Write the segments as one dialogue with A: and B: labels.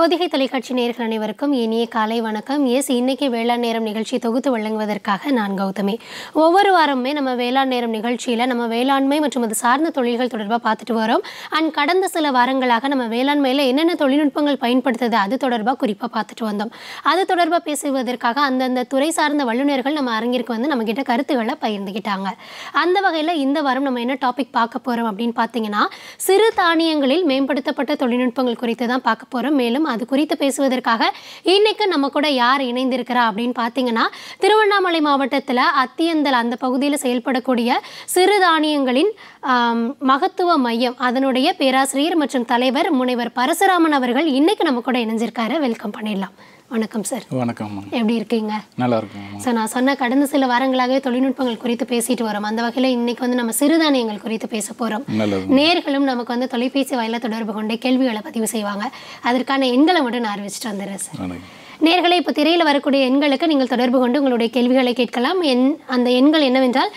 A: பொதிகை தொலைக்காட்சி நேயர்கள் அனைவருக்கும் இனிய காலை வணக்கம். இன்னைக்கு வேளாண் நேரம் நிகழ்ச்சி தொகுத்து வழங்குவதற்காக நான் கௌதமி. ஒவ்வொரு வாரமுமே நம்ம வேளாண் நேரம் நிகழ்ச்சியில் நம்ம வேளாண்மை மற்றும் அது சார்ந்த தொழில்கள் தொடர்பாக பார்த்துட்டு வரோம். கடந்த சில வாரங்களாக நம்ம வேளாண்மையில் என்னென்ன தொழில்நுட்பங்கள் பயன்படுத்துது அது தொடர்பாக குறிப்பாக பார்த்துட்டு வந்தோம். அது தொடர்பாக பேசுவதற்காக அந்தந்த துறை சார்ந்த வல்லுநர்கள் நம்ம அரங்கிற்கு வந்து நம்மக்கிட்ட கருத்துக்களை பகிர்ந்துக்கிட்டாங்க. அந்த வகையில் இந்த வாரம் நம்ம என்ன டாபிக் பார்க்க போகிறோம் அப்படின்னு பார்த்தீங்கன்னா, சிறு தானியங்களில் மேம்படுத்தப்பட்ட தொழில்நுட்பங்கள் குறித்து தான் பார்க்க போகிறோம். மேலும் அது குறித்து பேசுவதற்காக இன்னைக்கு நம்ம கூட யார் இணைந்திருக்கிறா அப்படின்னு பார்த்தீங்கன்னா, திருவண்ணாமலை மாவட்டத்தில் அத்தியந்தல் அந்த பகுதியில் செயல்படக்கூடிய சிறுதானியங்களின் மகத்துவ மையம் அதனுடைய பேராசிரியர் மற்றும் தலைவர் முனைவர் பரசுராமன் அவர்கள் இன்னைக்கு நம்ம கூட இணைஞ்சிருக்காரு. வெல்கம் பண்ணிடலாம். வணக்கம் சார்.
B: வணக்கம்.
A: எப்படி இருக்கீங்க?
B: நல்லா இருக்கும்
A: சார். நான் சொன்ன கடந்த சில வாரங்களாகவே தொழில்நுட்பங்கள் குறித்து பேசிட்டு வரோம். அந்த வகையில் இன்னைக்கு வந்து நம்ம சிறுதானியங்கள் குறித்து பேச போகிறோம். நேர்களும் நமக்கு வந்து தொலைபேசி வாயில தொடர்பு கொண்டு கேள்விகளை பதிவு செய்வாங்க. அதற்கான எண்களை மட்டும் நான் அறிவிச்சிட்டு வந்துடுறேன் சார். நேர்களை இப்போ திரையில் வரக்கூடிய எண்களுக்கு நீங்கள் தொடர்பு கொண்டு உங்களுடைய கேள்விகளை கேட்கலாம். அந்த எண்கள் என்னவென்றால்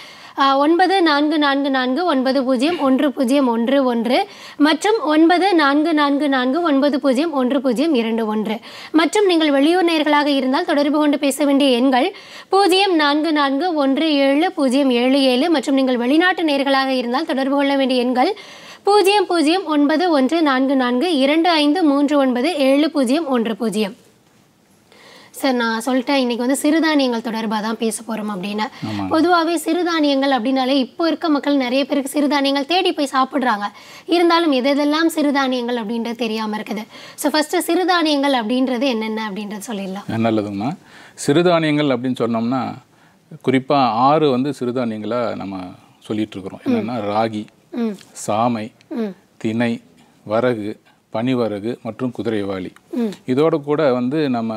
A: 9444901011 மற்றும் 9444901021 மற்றும் நீங்கள் வெளியூர் நேயர்களாக இருந்தால் தொடர்பு கொண்டு பேச வேண்டிய எண்கள் 04417077 மற்றும் நீங்கள் வெளிநாட்டு நேயர்களாக இருந்தால் தொடர்பு கொள்ள வேண்டிய எண்கள் 00914425397010. சார், நான் சொல்லிட்டேன் இன்னைக்கு வந்து சிறுதானியங்கள் தொடர்பாக தான் பேச போகிறோம் அப்படின்னு. பொதுவாகவே சிறுதானியங்கள் அப்படின்னாலே இப்போ இருக்க மக்கள் நிறைய பேருக்கு சிறுதானியங்கள் தேடி போய் சாப்பிட்றாங்க. இருந்தாலும் எதெல்லாம் சிறுதானியங்கள் அப்படின்றது தெரியாமல் இருக்குது. ஸோ ஃபஸ்ட்டு சிறுதானியங்கள் அப்படின்றது என்னென்ன அப்படின்றது சொல்லிடலாம்.
B: நல்லதுங்கம்மா. சிறுதானியங்கள் அப்படின்னு சொன்னோம்னா குறிப்பாக 6 வந்து சிறுதானியங்களை நம்ம சொல்லிட்டு இருக்கிறோம். என்னென்னா ராகி, சாமை, திணை, வரகு, பனிவரகு மற்றும் குதிரைவாளி. இதோடு கூட வந்து நம்ம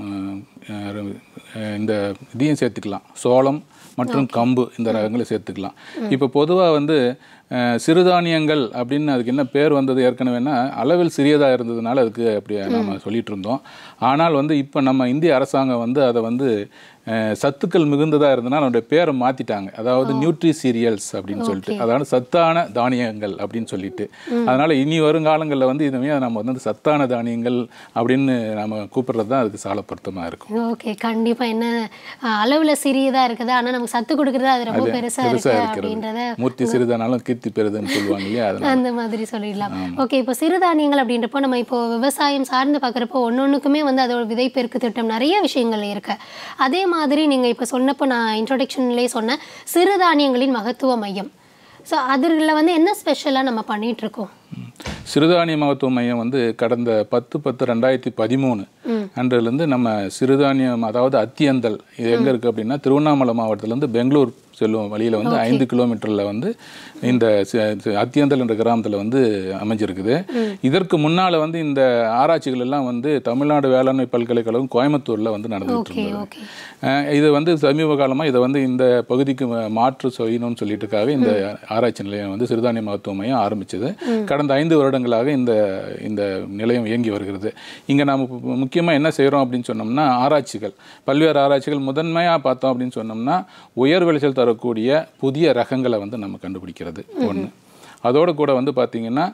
B: இந்த இதையும் சேர்த்துக்கலாம், சோளம் மற்றும் கம்பு இந்த ரகங்களை சேர்த்துக்கலாம். இப்போ பொதுவாக வந்து சிறுதானியங்கள் அப்படின்னு அதுக்கு என்ன பேர் வந்தது ஏற்கனவேனா அளவில் சிறியதாக இருந்ததுனால அதுக்கு அப்படி நம்ம சொல்லிட்டு இருந்தோம். ஆனால் வந்து இப்போ நம்ம இந்திய அரசாங்கம் வந்து அதை வந்து சத்துக்கள் மிகுந்ததாக இருந்ததுனால அதனுடைய பேரை மாற்றிட்டாங்க. அதாவது நியூட்ரி சீரியல்ஸ் அப்படின்னு சொல்லிட்டு, அதாவது சத்தான தானியங்கள் அப்படின்னு சொல்லிட்டு. அதனால் இனி வருங்காலங்களில் வந்து இதுவே நம்ம வந்து சத்தான தானியங்கள் அப்படின்னு நம்ம கூப்பிடுறது தான் அதுக்கு சால பொருத்தமாக இருக்கும்.
A: ஓகே, கண்டிப்பாக. என்ன அளவில் சிறியதாக இருக்குது ஆனால் நமக்கு சத்து கொடுக்குறது அது ரொம்ப பெருசாக இருக்கிறது.
B: மூர்த்தி சிறிதானாலும் கீர்த்தி பெறுதுன்னு சொல்லுவாங்க இல்லையா,
A: அந்த மாதிரி சொல்லிடலாம். ஓகே, இப்போ சிறுதானியங்கள் அப்படின்றப்போ நம்ம இப்போ விவசாயம் சார்ந்து பார்க்குறப்போ ஒன்னொன்றுக்குமே வந்து அதோட விதைப்பெருக்கு திட்டம் நிறைய விஷயங்கள் இருக்கு. அதே மாதிரி நீங்கள் இப்போ சொன்னப்போ நான் இன்ட்ரோடக்ஷன்லேயே சொன்னேன் சிறுதானியங்களின் மகத்துவ மையம். ஸோ அதில் வந்து என்ன ஸ்பெஷலாக நம்ம பண்ணிகிட்ருக்கோம்?
B: சிறுதானிய மகத்துவ மையம் வந்து கடந்த 10/10/2013 அன்றிலிருந்து நம்ம சிறுதானியம், அதாவது அத்தியந்தல், இது எங்கே இருக்குது அப்படின்னா திருவண்ணாமலை மாவட்டத்திலேருந்து பெங்களூர் செல்லும் வழியில் வந்து 5 கிலோமீட்டரில் வந்து இந்த அத்தியந்தல் என்ற கிராமத்தில் வந்து அமைஞ்சிருக்குது. இதற்கு முன்னால் வந்து இந்த ஆராய்ச்சிகள் எல்லாம் வந்து தமிழ்நாடு வேளாண்மை பல்கலைக்கழகம் கோயம்புத்தூரில் வந்து நடந்துகிட்டு இருந்தது. இது வந்து சமீப காலமாக இதை வந்து இந்த பகுதிக்கு மாற்று செய்யணும்னு சொல்லிட்டுக்காக இந்த ஆராய்ச்சி நிலையம் வந்து சிறுதானிய மகத்துவ மையம் ஆரம்பித்தது. கடந்த 5 வருடங்களாக இந்த நிலையம் இயங்கி வருகிறது. இங்கே நாம் முக்கியமாக என்ன செய்கிறோம் அப்படின்னு சொன்னோம்னா ஆராய்ச்சிகள், பல்வேறு ஆராய்ச்சிகள். முதன்மையாக பார்த்தோம் அப்படின்னு சொன்னோம்னா உயர் விளைச்சல் தரக்கூடிய புதிய ரகங்களை வந்து நம்ம கண்டுபிடிக்கிறது ஒன்று. அதோடு கூட வந்து பார்த்திங்கன்னா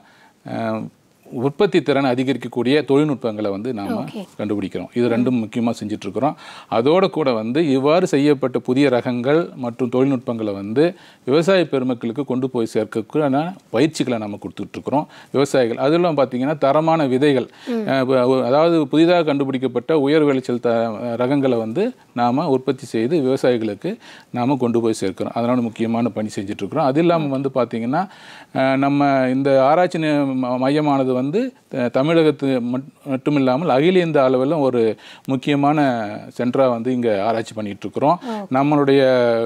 B: உற்பத்தி திறனை அதிகரிக்கக்கூடிய தொழில்நுட்பங்களை வந்து நாம் கண்டுபிடிக்கிறோம். இது ரெண்டும் முக்கியமாக செஞ்சிட்ருக்கிறோம். அதோடு கூட வந்து இவ்வாறு செய்யப்பட்ட புதிய ரகங்கள் மற்றும் தொழில்நுட்பங்களை வந்து விவசாய பெருமக்களுக்கு கொண்டு போய் சேர்க்கக்கூடான பயிற்சிகளை நம்ம கொடுத்துட்ருக்குறோம் விவசாயிகள். அதெல்லாம் பார்த்திங்கன்னா தரமான விதைகள், அதாவது புதிதாக கண்டுபிடிக்கப்பட்ட உயர் விளைச்சல் ரகங்களை வந்து நாம் உற்பத்தி செய்து விவசாயிகளுக்கு நாம் கொண்டு போய் சேர்க்கிறோம். அதனால் முக்கியமான பணி செஞ்சிட்ருக்குறோம். அது இல்லாமல் வந்து பார்த்திங்கன்னா நம்ம இந்த ஆராய்ச்சி மையமானது வந்து தமிழகத்து மட்டுமில்லாமல் அகில இந்திய அளவில் ஒரு முக்கியமான சென்டராக வந்து இங்கே ஆராய்ச்சி பண்ணிகிட்ருக்குறோம். நம்மளுடைய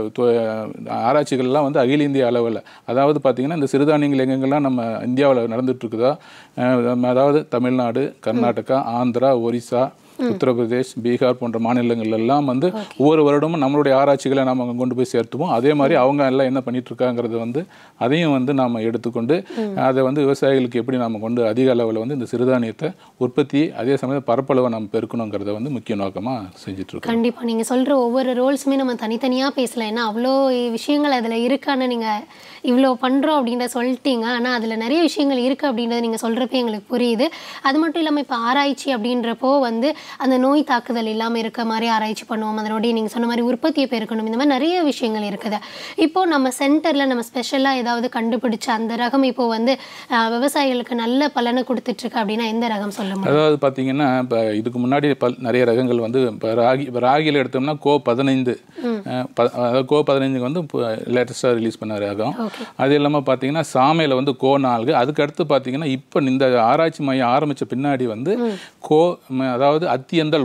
B: ஆராய்ச்சிகள்லாம் வந்து அகில இந்திய அளவில், அதாவது பார்த்திங்கன்னா இந்த சிறுதானியங்கள் எங்கெங்கெல்லாம் நம்ம இந்தியாவில் நடந்துகிட்ருக்குதோ, அதாவது தமிழ்நாடு, கர்நாடகா, ஆந்திரா, ஒரிசா, உத்தரப்பிரதேஷ், பீகார் போன்ற மாநிலங்கள் எல்லாம் வந்து ஒவ்வொரு வருடமும் நம்மளுடைய ஆராய்ச்சிகளை நாம் அங்கே கொண்டு போய் சேர்த்துவோம். அதே மாதிரி அவங்க எல்லாம் என்ன பண்ணிட்டு இருக்காங்கிறது வந்து அதையும் வந்து நாம் எடுத்துக்கொண்டு அதை வந்து விவசாயிகளுக்கு எப்படி நாம் கொண்டு அதிக அளவில் வந்து இந்த சிறுதானியத்தை உற்பத்தி அதே சமயம் பரப்பளவை நம்ம பெருக்கணுங்கிறத வந்து முக்கிய நோக்கமாக செஞ்சுட்டு இருக்கோம்.
A: கண்டிப்பாக நீங்கள் சொல்கிற ஒவ்வொரு ரோல்ஸுமே நம்ம தனித்தனியாக பேசலாம். ஏன்னா அவ்வளோ விஷயங்கள் அதில் இருக்கான்னு நீங்கள் இவ்வளோ பண்ணுறோம் அப்படின்ற சொல்லிட்டீங்க. ஆனால் அதில் நிறைய விஷயங்கள் இருக்குது அப்படின்றத நீங்கள் சொல்கிறப்ப எங்களுக்கு புரியுது. அது மட்டும் இல்லாமல் இப்போ ஆராய்ச்சி அப்படின்றப்போ வந்து அந்த நோய் தாக்குதல் இல்லாமல் இருக்க மாதிரி ஆராய்ச்சி பண்ணுவோம். அதனுடைய நீங்கள் சொன்ன மாதிரி உற்பத்தியை பெருக்கணும். இந்த மாதிரி நிறைய விஷயங்கள் இருக்குது. இப்போது நம்ம சென்டரில் நம்ம ஸ்பெஷலாக ஏதாவது கண்டுபிடிச்ச அந்த ரகம் இப்போ வந்து விவசாயிகளுக்கு நல்ல பலனை கொடுத்துட்ருக்கு அப்படின்னா எந்த ரகம் சொல்ல முடியும்?
B: அதாவது பார்த்தீங்கன்னா இப்போ இதுக்கு முன்னாடி நிறைய ரகங்கள் வந்து இப்போ ராகியில் எடுத்தோம்னா கோ-15 அதாவது கோ-15 வந்து லேட்டஸ்ட்டாக ரிலீஸ் பண்ண ரகம். அது இல்லாமல் பார்த்தீங்கன்னா சாமையில் வந்து கோ-4. அதுக்கு அடுத்து பார்த்தீங்கன்னா இப்போ இந்த ஆராய்ச்சி மையம் ஆரம்பித்த பின்னாடி வந்து அதாவது அத்தியந்தல்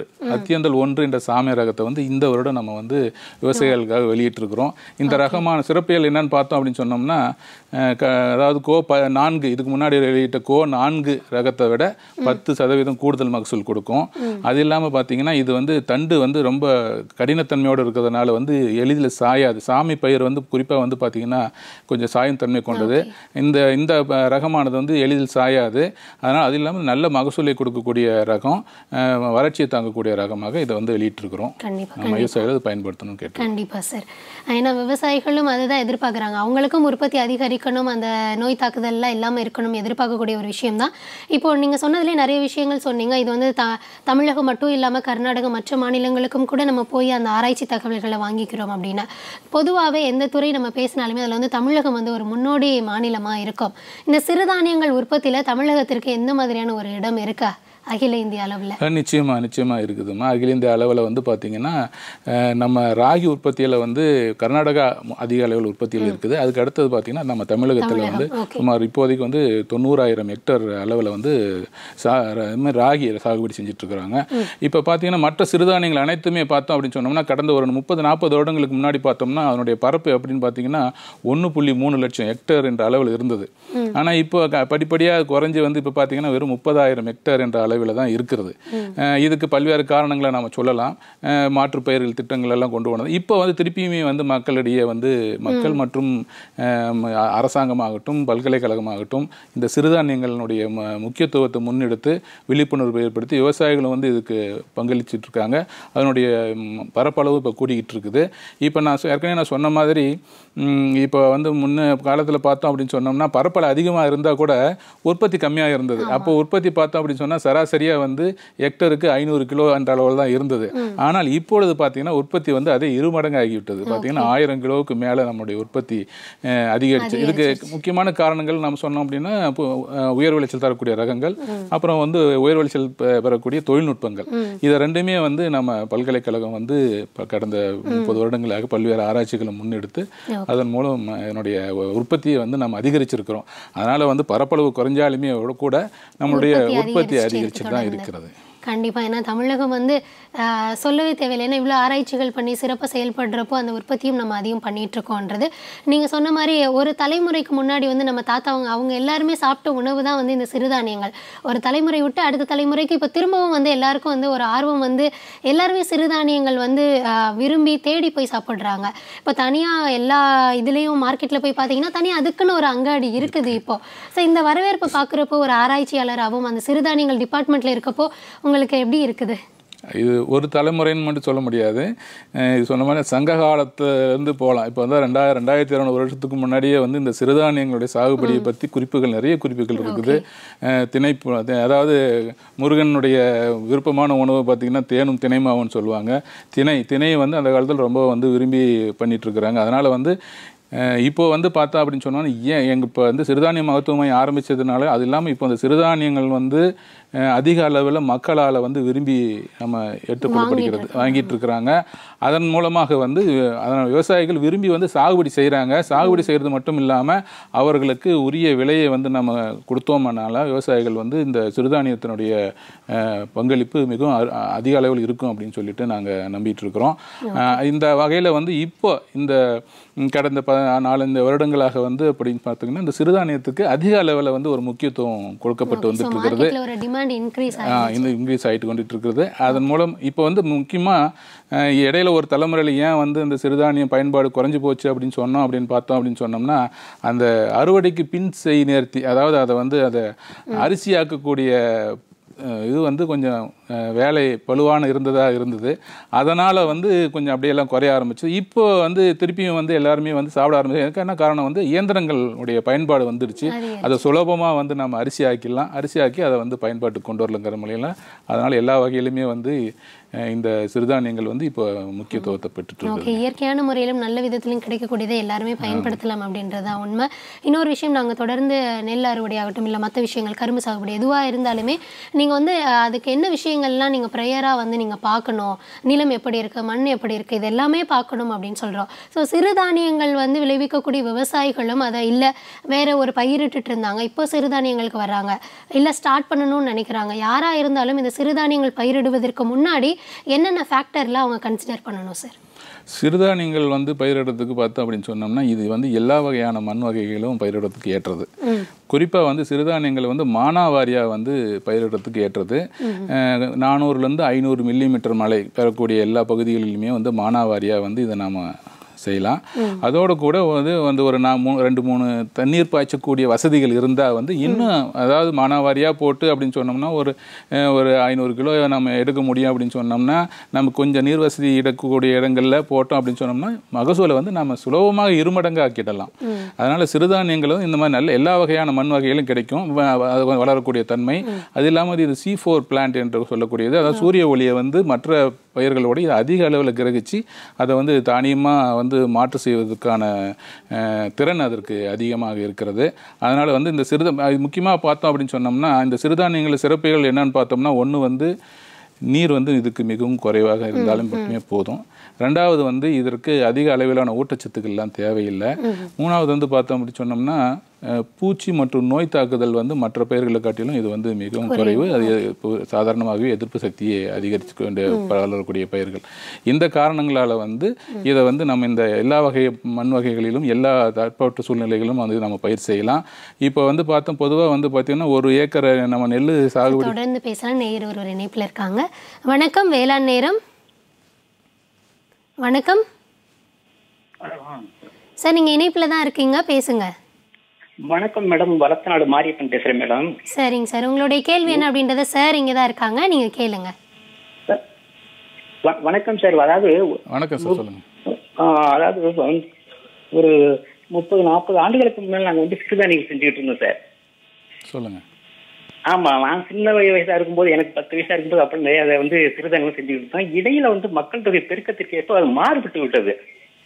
B: 1 என்ற சாமை ரகத்தை வந்து இந்த வருடம் நம்ம வந்து விவசாயிகளுக்காக வெளியிட்டிருக்கிறோம். இந்த ரகமான சிறப்பியல் என்னன்னு பார்த்தோம் அப்படின்னு சொன்னோம்னா அதாவது கோ-4 இதுக்கு முன்னாடி வெளியிட்ட கோ-4 ரகத்தை விட 10% கூடுதல் மகசூல் கொடுக்கும். அது இல்லாமல் பார்த்தீங்கன்னா இது வந்து தண்டு வந்து ரொம்ப கடினத்தன்மையோடு இருக்கிறதுனால வந்து எளிதில் சாயாது. சாமி பயிர் வந்து குறிப்பாக வந்து பார்த்தீங்கன்னா கொஞ்சம் சாயும் தன்மை கொண்டது. இந்த ரகமானது வந்து எளிதில் சாயாது. அதனால் அது இல்லாமல் நல்ல மகசூலை கொடுக்கக்கூடிய ரகம், வறட்சியை தாங்கக்கூடிய ரகமாக இதை வந்து வெளியிட்டிருக்கிறோம். நம்ம விவசாயிகள் பயன்படுத்தணும்னு கேட்டோம்.
A: கண்டிப்பாக சார். ஏன்னா விவசாயிகளும் அதை தான் எதிர்பார்க்குறாங்க. அவங்களுக்கும் உற்பத்தி அதிகரிக்கணும், அந்த நோய் தாக்குதல்லாம் இல்லாமல் இருக்கணும் எதிர்பார்க்கக்கூடிய ஒரு விஷயம் தான். இப்போ நீங்கள் சொன்னதுலேயே நிறைய விஷயங்கள் சொன்னீங்க. இது வந்து தமிழகம் மட்டும் இல்லாமல் கர்நாடகம் மற்ற மாநிலங்களுக்கும் கூட நம்ம போய் அந்த ஆராய்ச்சி தகவல்களை வாங்கிக்கிறோம் அப்படின்னா. பொதுவாகவே எந்த துறை நம்ம பேசினாலுமே அதில் வந்து தமிழகம் வந்து ஒரு முன்னோடி மாநிலமாக இருக்கும். இந்த சிறுதானியங்கள் உற்பத்தியில் தமிழகத்திற்கு எந்த மாதிரியான ஒரு இடம் இருக்கா அகில இந்திய அளவில்?
B: நிச்சயமாக இருக்குதுமா. அகில இந்திய அளவில் வந்து பார்த்திங்கன்னா நம்ம ராகி உற்பத்தியில் வந்து கர்நாடகா அதிக அளவில் உற்பத்தியில் இருக்குது. அதுக்கு அடுத்தது பார்த்திங்கன்னா நம்ம தமிழகத்தில் வந்து சுமார் இப்போதைக்கு வந்து 90,000 ஹெக்டர் அளவில் வந்து ராகி சாகுபடி செஞ்சிட்ருக்குறாங்க. இப்போ பார்த்திங்கன்னா மற்ற சிறுதானியங்கள் அனைத்துமே பார்த்தோம் அப்படின்னு சொன்னோம்னா கடந்த ஒரு 30-40 வருடங்களுக்கு முன்னாடி பார்த்தோம்னா அதனுடைய பரப்பு அப்படின்னு பார்த்திங்கன்னா 1.3 லட்சம் ஹெக்டர் என்ற அளவில் இருந்தது. ஆனால் இப்போ படிப்படியாக குறைஞ்சி வந்து இப்போ பார்த்திங்கன்னா வெறும் 30,000 ஹெக்டர் என்ற அளவில் தான் இருக்கிறது. இதுக்கு பல்வேறு காரணங்களை நாம் சொல்லலாம். மாற்றுப் பயிர்கள் திட்டங்கள் எல்லாம் கொண்டு போனது இப்போ வந்து திருப்பியுமே வந்து மக்களிடையே வந்து மக்கள் மற்றும் அரசாங்கமாகட்டும் பல்கலைக்கழகமாகட்டும் இந்த சிறுதானியங்களுடைய முக்கியத்துவத்தை முன்னெடுத்து விழிப்புணர்வு ஏற்படுத்தி விவசாயிகளும் வந்து இதுக்கு பங்களிச்சிட்டு இருக்காங்க. அதனுடைய பரப்பளவு இப்போ கூடிக்கிட்டு இருக்குது. இப்போ ஏற்கனவே நான் சொன்ன மாதிரி இப்போ வந்து முன்ன காலத்தில் பார்த்தோம் அப்படின்னு சொன்னோம்னா பரப்பளவு அதிகமாக இருந்தால் கூட உற்பத்தி கம்மியாக இருந்தது. அப்போ உற்பத்தி பார்த்தோம் அப்படின்னு சொன்னால் சராசரியாக வந்து ஹெக்டருக்கு 500 கிலோ என்ற அளவில் தான் இருந்தது. ஆனால் இப்பொழுது பார்த்தீங்கன்னா உற்பத்தி வந்து அதே 2 மடங்கு ஆகிவிட்டது. பார்த்தீங்கன்னா 1000 கிலோவுக்கு மேலே நம்முடைய உற்பத்தி அதிகரிச்சு. இதுக்கு முக்கியமான காரணங்கள் நம்ம சொன்னோம் அப்படின்னா உயர் விளைச்சல் தரக்கூடிய ரகங்கள், அப்புறம் வந்து உயர் விளைச்சல் பெறக்கூடிய தொழில்நுட்பங்கள். இதை ரெண்டுமே வந்து நம்ம பல்கலைக்கழகம் வந்து கடந்த 30 வருடங்களாக பல்வேறு ஆராய்ச்சிகளை முன்னெடுத்து அதன் மூலம் என்னுடைய உற்பத்தியை வந்து நம்ம அதிகரிச்சிருக்கிறோம். அதனால் வந்து பரப்பளவு குறைஞ்சாலுமே கூட நம்மளுடைய உற்பத்தி அதிகரிச்சுட்டு தான் இருக்கிறது.
A: கண்டிப்பாக. ஏன்னா தமிழகம் வந்து சொல்லவே தேவையில்லை. ஏன்னா இவ்வளோ ஆராய்ச்சிகள் பண்ணி சிறப்பாக செயல்படுறப்போ அந்த உற்பத்தியும் நம்ம அதிகம் பண்ணிகிட்ருக்கோன்றது நீங்கள் சொன்ன மாதிரி ஒரு தலைமுறைக்கு முன்னாடி வந்து நம்ம தாத்தா அவங்க எல்லாருமே சாப்பிட்ட உணவு தான் வந்து இந்த சிறுதானியங்கள். ஒரு தலைமுறை விட்டு அடுத்த தலைமுறைக்கு இப்போ திரும்பவும் வந்து எல்லாருக்கும் வந்து ஒரு ஆர்வம் வந்து எல்லாருமே சிறுதானியங்கள் வந்து விரும்பி தேடி போய் சாப்பிட்றாங்க. இப்போ தனியாக எல்லா இதுலேயும் மார்க்கெட்டில் போய் பார்த்தீங்கன்னா தனியாக அதுக்குன்னு ஒரு அங்காடி இருக்குது இப்போது. ஸோ இந்த வரவேற்பை பார்க்குறப்போ ஒரு ஆராய்ச்சியாளராகவும் அந்த சிறுதானியங்கள் டிபார்ட்மெண்ட்டில் இருக்கப்போ உங்களுக்கு எப்படி இருக்குது?
B: இது ஒரு தலைமுறைன்னு மட்டும் சொல்ல முடியாது. இது சொன்ன மாதிரி சங்க காலத்துலேருந்து போகலாம். இப்போ வந்து 2200 வருஷத்துக்கு முன்னாடியே வந்து இந்த சிறுதானியங்களுடைய சாகுபடியை பற்றி நிறைய குறிப்புகள் இருக்குது. அதாவது முருகனுடைய விருப்பமான உணவு பார்த்திங்கன்னா தேனும் திணைமாவுன்னு சொல்லுவாங்க. திணை வந்து அந்த காலத்தில் ரொம்ப வந்து விரும்பி பண்ணிகிட்ருக்குறாங்க. அதனால் வந்து இப்போ வந்து பார்த்தா அப்படின்னு சொன்னால் இப்போ வந்து சிறுதானிய மகத்துவ மையம் ஆரம்பித்ததுனால அது இல்லாமல் இப்போ அந்த சிறுதானியங்கள் வந்து அதிக அளவில் மக்களால் வந்து விரும்பி நம்ம ஏற்றுக்கொள்ளப்படுகிறது வாங்கிட்டு இருக்கிறாங்க. அதன் மூலமாக வந்து அதனால் விவசாயிகள் விரும்பி வந்து சாகுபடி செய்கிறாங்க. சாகுபடி செய்கிறது மட்டும் இல்லாமல் அவர்களுக்கு உரிய விலையை வந்து நம்ம கொடுத்தோம்னால விவசாயிகள் வந்து இந்த சிறுதானியத்தினுடைய பங்களிப்பு மிகவும் அதிக அளவில் இருக்கும் அப்படின்னு சொல்லிட்டு நாங்கள் நம்பிட்டு இருக்கிறோம். இந்த வகையில் வந்து இப்போ இந்த கடந்த 4-5 வருடங்களாக வந்து அப்படின்னு பார்த்தீங்கன்னா இந்த சிறுதானியத்துக்கு அதிக அளவில் வந்து ஒரு முக்கியத்துவம் கொடுக்கப்பட்டு வந்துட்டு இருக்கிறது. இந்த இன்க்ரீஸ் ஆகிட்டு கொண்டுட்டு இருக்கிறது. அதன் மூலம் இப்போ வந்து முக்கியமாக இடையில ஒரு தலைமுறையில் ஏன் வந்து இந்த சிறுதானியம் பயன்பாடு குறைஞ்சி போச்சு அப்படின்னு சொன்னோம் அப்படின்னு சொன்னோம்னா அந்த அறுவடைக்கு பின் செய் நேர்த்தி, அதாவது அதை வந்து அதை அரிசியாக்கக்கூடிய இது வந்து கொஞ்சம் வேலை பழுவான இருந்தது. அதனால் வந்து கொஞ்சம் அப்படியெல்லாம் குறைய ஆரம்பிச்சு. இப்போ வந்து திருப்பியும் வந்து எல்லாருமே வந்து சாப்பிட ஆரம்பிச்சு. எனக்கு என்ன காரணம் வந்து இயந்திரங்களுடைய பயன்பாடு வந்துடுச்சு. அதை சுலபமாக வந்து நம்ம அரிசியாக்கி அதை வந்து பயன்பாட்டுக்கு கொண்டு வரலங்கிற முறையில் அதனால் எல்லா வகையிலுமே வந்து இந்த சிறுதானியங்கள் வந்து இப்போ முக்கியத்துவத்தை பெற்றுட்டு இருக்கு.
A: இயற்கையான முறையிலும் நல்ல விதத்திலும் கிடைக்கக்கூடியதை எல்லாருமே பயன்படுத்தலாம் அப்படின்றது தான் உண்மை. இன்னொரு விஷயம், நாங்கள் தொடர்ந்து நெல் அறுவடை ஆகட்டும் இல்லை மற்ற விஷயங்கள் கரும்பு சாகுபடி எதுவாக இருந்தாலுமே நீங்கள் வந்து அதுக்கு என்ன விஷயங்கள்லாம் நீங்கள் ப்ரேயராக வந்து நீங்கள் பார்க்கணும், நிலம் எப்படி இருக்குது, மண் எப்படி இருக்குது, இது எல்லாமே பார்க்கணும் அப்படின்னு சொல்கிறோம். ஸோ சிறுதானியங்கள் வந்து விளைவிக்கக்கூடிய விவசாயிகளும் அதை இல்லை வேறு ஒரு பயிரிட்டு இருந்தாங்க, இப்போ சிறுதானியங்களுக்கு வர்றாங்க, இல்லை ஸ்டார்ட் பண்ணணும்னு நினைக்கிறாங்க. யாராக இருந்தாலும் இந்த சிறுதானியங்கள் பயிரிடுவதற்கு முன்னாடி என்னென்ன ஃபேக்டர்லாம் அவங்க கன்சிடர் பண்ணணும் சார்?
B: சிறுதானியங்கள் வந்து பயிரிடுறதுக்கு பார்த்தோம் அப்படின்னு சொன்னோம்னா இது வந்து எல்லா வகையான மண் வகைகளும் பயிரிடுறதுக்கு ஏற்றது. குறிப்பாக வந்து சிறுதானியங்கள் வந்து மானாவாரியாக வந்து பயிரிடுறதுக்கு ஏற்றது. 400 to 500 மில்லிமீட்டர் மழை பெறக்கூடிய எல்லா பகுதிகளிலுமே வந்து மானாவாரியாக வந்து இதை நாம் செய்யலாம். அதோடு கூட வந்து ஒரு 2-3 தண்ணீர் பாய்ச்சக்கூடிய வசதிகள் இருந்தால் வந்து இன்னும், அதாவது மானாவாரியாக போட்டு அப்படின்னு சொன்னோம்னா ஒரு 500 கிலோ நம்ம எடுக்க முடியும் அப்படின்னு சொன்னோம்னா நம்ம கொஞ்சம் நீர் வசதி எடுக்கக்கூடிய இடங்களில் போட்டோம் அப்படின்னு சொன்னோம்னா மகசூலை வந்து நம்ம சுலபமாக 2 மடங்கு ஆக்கிடலாம். அதனால் சிறுதானியங்களும் இந்த மாதிரி நல்ல எல்லா வகையான மண் வகைகளும் கிடைக்கும், வளரக்கூடிய தன்மை. அது இல்லாமல் இது C4 பிளான்ட் என்று சொல்லக்கூடியது, அதாவது சூரிய ஒளியை வந்து மற்ற பயிர்களோடு இது அதிக அளவில் கிரகிச்சு அதை வந்து தானியமாக வந்து மாற்று செய்வதற்கான திறன் அதற்கு அதிகமாக இருக்கிறது. அதனால் வந்து இந்த முக்கியமாக பார்த்தோம் அப்படின்னு சொன்னோம்னா இந்த சிறுதானியங்கள் சிறப்புகள் என்னன்னு பார்த்தோம்னா, ஒன்று வந்து நீர் வந்து இதுக்கு மிகவும் குறைவாக இருந்தாலும் மட்டுமே போதும். 2வது வந்து இதற்கு அதிக அளவிலான ஊட்டச்சத்துக்கள்லாம் தேவையில்லை. 3வது வந்து பார்த்தோம் அப்படின்னு சொன்னோம்னா பூச்சி மற்றும் நோய் தாக்குதல் வந்து மற்ற பயிர்களை காட்டிலும் இது வந்து மிகவும் குறைவு. அது சாதாரணமாகவே எதிர்ப்பு சக்தியை அதிகரித்து கொண்டு வளரக்கூடிய பயிர்கள். இந்த காரணங்களால் வந்து இதை வந்து நம்ம இந்த எல்லா வகை மண் வகைகளிலும் எல்லா தட்பவெட்ப சூழ்நிலைகளும் வந்து நம்ம பயிர் செய்யலாம். இப்போ வந்து பார்த்தோம் பொதுவாக வந்து பார்த்தீங்கன்னா 1 ஏக்கர் நம்ம நெல் சாகுபடி.
A: தொடர்ந்து பேசலாம். நேயர் ஒரு இணைப்பில் இருக்காங்க. வணக்கம், வேளாண் நேரம். வணக்கம் சார், நீங்கள் இணைப்பில் தான் இருக்கீங்க, பேசுங்க.
C: வணக்கம் மேடம், வளர்த்தநாடு மாரியப்பன் பேசுறேன் மேடம்.
A: சரிங்க சார், உங்களுடைய கேள்வி என்ன அப்படின்றத சார் இங்கே தான் இருக்காங்க, நீங்க கேளுங்க.
C: வணக்கம் சார். அதாவது
B: வணக்கம் சார், சொல்லுங்க.
C: அதாவது ஒரு 30-40 ஆண்டுகளுக்கு முன்னால் நாங்கள் வந்து சிறுதானியம் செஞ்சுக்கிட்டு இருந்தோம் சார்.
B: சொல்லுங்க.
C: ஆமா, நான் சின்ன வயசா இருக்கும்போது, எனக்கு 10 வயசா இருக்கும்போது அப்படி நிறைய அதை வந்து சிறுதானியம் செஞ்சுக்கிட்டு இருந்தோம். இடையில வந்து மக்கள் தொகை பெருக்கத்திற்கு ஏற்ப அது மாறுபட்டு விட்டது.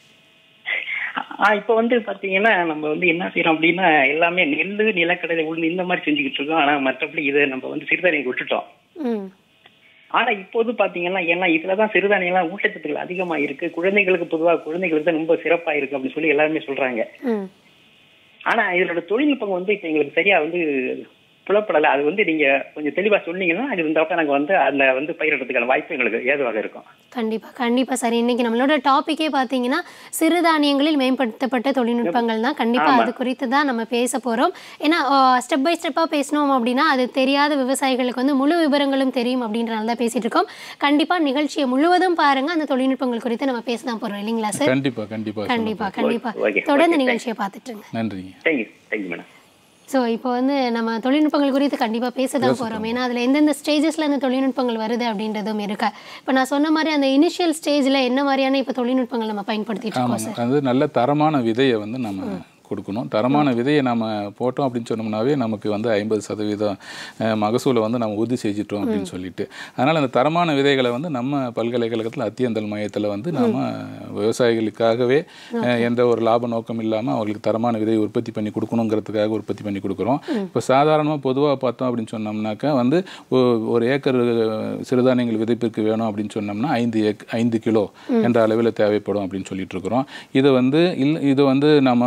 C: இப்ப வந்து பாத்தீங்கன்னா நம்ம வந்து என்ன செய்யறோம் அப்படின்னா எல்லாமே நெல்லு, நிலக்கடலை, உளுந்து இந்த மாதிரி செஞ்சுக்கிட்டு இருக்கோம். ஆனா மற்றபடி இதை நம்ம வந்து சிறுதானியம் விட்டுட்டோம். ஆனா இப்போது பாத்தீங்கன்னா ஏன்னா இதுலதான் சிறுதானியம்லாம் ஊட்டச்சத்துக்கள் அதிகமா இருக்கு, குழந்தைகளுக்கு பொதுவாக குழந்தைகளுக்கு தான் ரொம்ப சிறப்பா இருக்கு அப்படின்னு சொல்லி எல்லாருமே சொல்றாங்க. ஆனா இதோட தொழில்நுட்பம் வந்து இப்ப எங்களுக்கு சரியா வந்து புலப்படலை. அது வந்து நீங்க கொஞ்சம் தெளிவா சொன்னீங்கன்னா அது இந்த பக்கம் நாங்க வந்து அந்த வந்து பயிரிடுறதுக்கான வாய்ப்பு எங்களுக்கு ஏதுவாக இருக்கும்.
A: கண்டிப்பா சார். இன்னைக்கு நம்மளோட டாபிக்கே பார்த்தீங்கன்னா சிறுதானியங்களில் மேம்படுத்தப்பட்ட தொழில்நுட்பங்கள் தான். கண்டிப்பா அது குறித்து தான் நம்ம பேச போறோம். ஏன்னா ஸ்டெப் பை ஸ்டெப்பா பேசணும் அப்படின்னா அது தெரியாத விவசாயிகளுக்கு வந்து முழு விவரங்களும் தெரியும் அப்படின்றனால தான் பேசிட்டு இருக்கோம். கண்டிப்பா நிகழ்ச்சியை முழுவதும் பாருங்க, அந்த தொழில்நுட்பங்கள் குறித்து நம்ம பேச தான் போறோம் இல்லைங்களா சார்? கண்டிப்பா தொடர்ந்து நிகழ்ச்சியை பார்த்துட்டு இருங்க.
B: நன்றி.
C: Thank you madam.
A: ஸோ இப்போ வந்து நம்ம தொழில்நுட்பங்கள் குறித்து கண்டிப்பாக பேச தான் போகிறோம். ஏன்னா அதில் எந்தெந்த ஸ்டேஜஸில் அந்த தொழில்நுட்பங்கள் வருது அப்படின்றதும் இருக்கு. இப்போ நான் சொன்ன மாதிரி அந்த இனிஷியல் ஸ்டேஜில் என்ன மாதிரியான இப்போ தொழில்நுட்பங்கள் நம்ம பயன்படுத்திட்டு இருக்கோம் சார்?
B: அது நல்ல தரமான விதையை வந்து நம்ம கொடுக்கணும். தரமான விதையை நம்ம போட்டோம் அப்படின்னு சொன்னோம்னாவே நமக்கு வந்து 50% மகசூலை வந்து நம்ம உறுதி செஞ்சிட்டோம் அப்படின்னு சொல்லிட்டு. அதனால் அந்த தரமான விதைகளை வந்து நம்ம பல்கலைக்கழகத்தில் அத்தியந்தல் மையத்தில் வந்து நம்ம விவசாயிகளுக்காகவே எந்த ஒரு லாப நோக்கம் இல்லாமல் அவங்களுக்கு தரமான விதையை உற்பத்தி பண்ணி கொடுக்கணுங்கிறதுக்காக உற்பத்தி பண்ணி கொடுக்குறோம். இப்போ சாதாரணமாக பொதுவாக பார்த்தோம் அப்படின்னு சொன்னோம்னாக்கா வந்து 1 ஏக்கர் சிறுதானியங்கள் விதைப்பிற்கு வேணும் அப்படின்னு சொன்னோம்னா 5 கிலோ என்ற அளவில் தேவைப்படும் அப்படின்னு சொல்லிட்டு இருக்கிறோம். இது வந்து நம்ம வந்து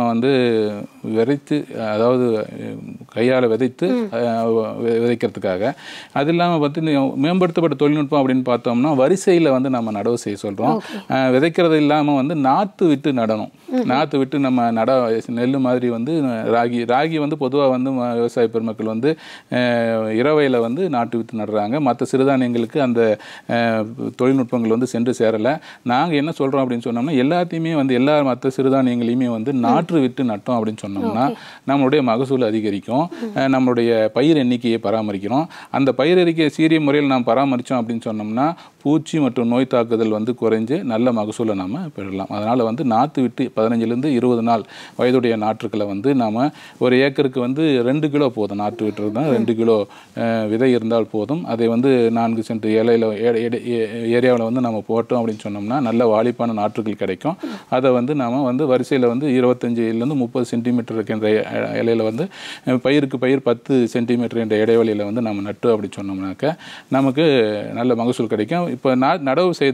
B: விதைத்து, அதாவது கையால் விதைத்து விதைக்கிறதுக்காக. அது இல்லாமல் மேம்படுத்தப்பட்ட தொழில்நுட்பம் அப்படின்னு பார்த்தோம்னா வரிசையில் வந்து நம்ம நடவு செய்ய சொல்கிறோம். விதைக்கிறது இல்லாமல் வந்து நாற்று விட்டு நடணும். நாற்று விட்டு நம்ம நெல் மாதிரி வந்து ராகி வந்து பொதுவாக வந்து விவசாய பெருமக்கள் வந்து இரவையில் வந்து நாட்டு விட்டு நடுறாங்க. மற்ற சிறுதானியங்களுக்கு அந்த தொழில்நுட்பங்கள் வந்து சென்று சேரலை. நாங்கள் என்ன சொல்கிறோம் அப்படின்னு சொன்னோம்னா எல்லாத்தையுமே வந்து எல்லா மற்ற சிறுதானியங்களையுமே வந்து நாற்று விட்டு நட்டோம் அப்படின்னு சொன்னோம்னா நம்மளுடைய மகசூல் அதிகரிக்கும், நம்மளுடைய பயிர் எண்ணிக்கையை பராமரிக்கிறோம். அந்த பயிர் எண்ணிக்கையை சீரிய முறையில் நாம் பராமரித்தோம் அப்படின்னு சொன்னோம்னா பூச்சி மற்றும் நோய் தாக்குதல் வந்து குறைஞ்சு நல்ல மகசூலை நாம் பெறலாம். அதனால் வந்து நாற்று விட்டு 15லேருந்து 20 நாள் வயதுடைய நாற்றுக்களை வந்து நாம் ஒரு ஏக்கருக்கு வந்து 2 கிலோ போதும். நாற்று விட்டுறது தான் 2 கிலோ விதை இருந்தால் போதும். அதை வந்து 4 சென்ட் ஏரியாவில் வந்து நம்ம போட்டோம் அப்படின்னு சொன்னோம்னா நல்ல வாலிப்பான நாற்றுகள் கிடைக்கும். அதை வந்து நாம் வந்து வரிசையில் வந்து 25லேருந்து 30 சென்டிமீட்டர் இருக்கின்ற இலையில் வந்து பயிருக்கு பயிர் 10 சென்டிமீட்டர் என்ற இடைவெளியில் வந்து நம்ம நட்டு அப்படி சொன்னோம்னாக்க நமக்கு நல்ல மகசூல் கிடைக்கும். இப்போ நடவு செய்த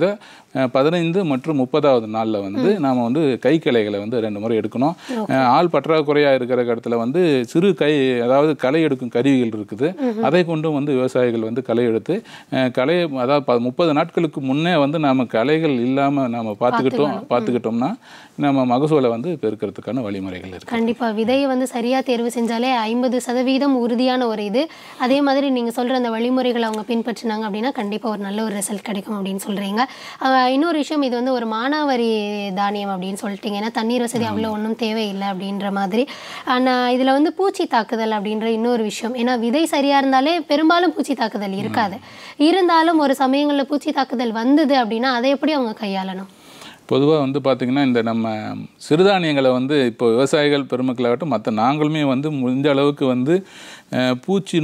B: 15 மற்றும் 30வது நாளில் வந்து நாம் வந்து கை கிளைகளை வந்து 2 முறை எடுக்கணும். ஆள் பற்றாக்குறையாக இருக்கிற இடத்துல வந்து சிறு அதாவது களை எடுக்கும் கருவிகள் இருக்குது. அதை கொண்டும் வந்து விவசாயிகள் வந்து களை எடுத்து அதாவது 30 நாட்களுக்கு முன்னே வந்து நாம் களைகள் இல்லாமல் நாம் பார்த்துக்கிட்டோம்னா நம்ம மகசூலை வந்து பெருக்கிறதுக்கான வழிமுறைகள் இருக்குது.
A: கண்டிப்பாக விதையை வந்து சரியாக தேர்வு செஞ்சாலே 50% உறுதியான ஒரு இது. அதே மாதிரி நீங்கள் சொல்கிற அந்த வழிமுறைகளை அவங்க பின்பற்றினாங்க அப்படின்னா கண்டிப்பாக ஒரு நல்ல ஒரு ரிசல்ட் கிடைக்கும் அப்படின்னு சொல்கிறீங்க. இன்னொரு விஷயம், இது வந்து ஒரு மானாவாரி தானியம் அப்படின்னு சொல்லிட்டீங்க. ஏன்னா தண்ணீர் வசதி அவ்வளோ ஒன்றும் தேவையில்லை அப்படின்ற மாதிரி. ஆனால் இதில் வந்து பூச்சி தாக்குதல் அப்படின்ற இன்னொரு விஷயம். ஏன்னா விதை சரியாக இருந்தாலே பெரும்பாலும் பூச்சி தாக்குதல் இருக்காது. இருந்தாலும் ஒரு சமயங்களில் பூச்சி தாக்குதல் வந்தது அப்படின்னா அதை எப்படி அவங்க கையாளணும்?
B: பொதுவாக வந்து பார்த்திங்கன்னா இந்த நம்ம சிறுதானியங்களை வந்து இப்போ விவசாயிகள் பெருமக்களாகட்டும் மற்ற நாங்களுமே வந்து முடிஞ்ச அளவுக்கு வந்து பூச்சி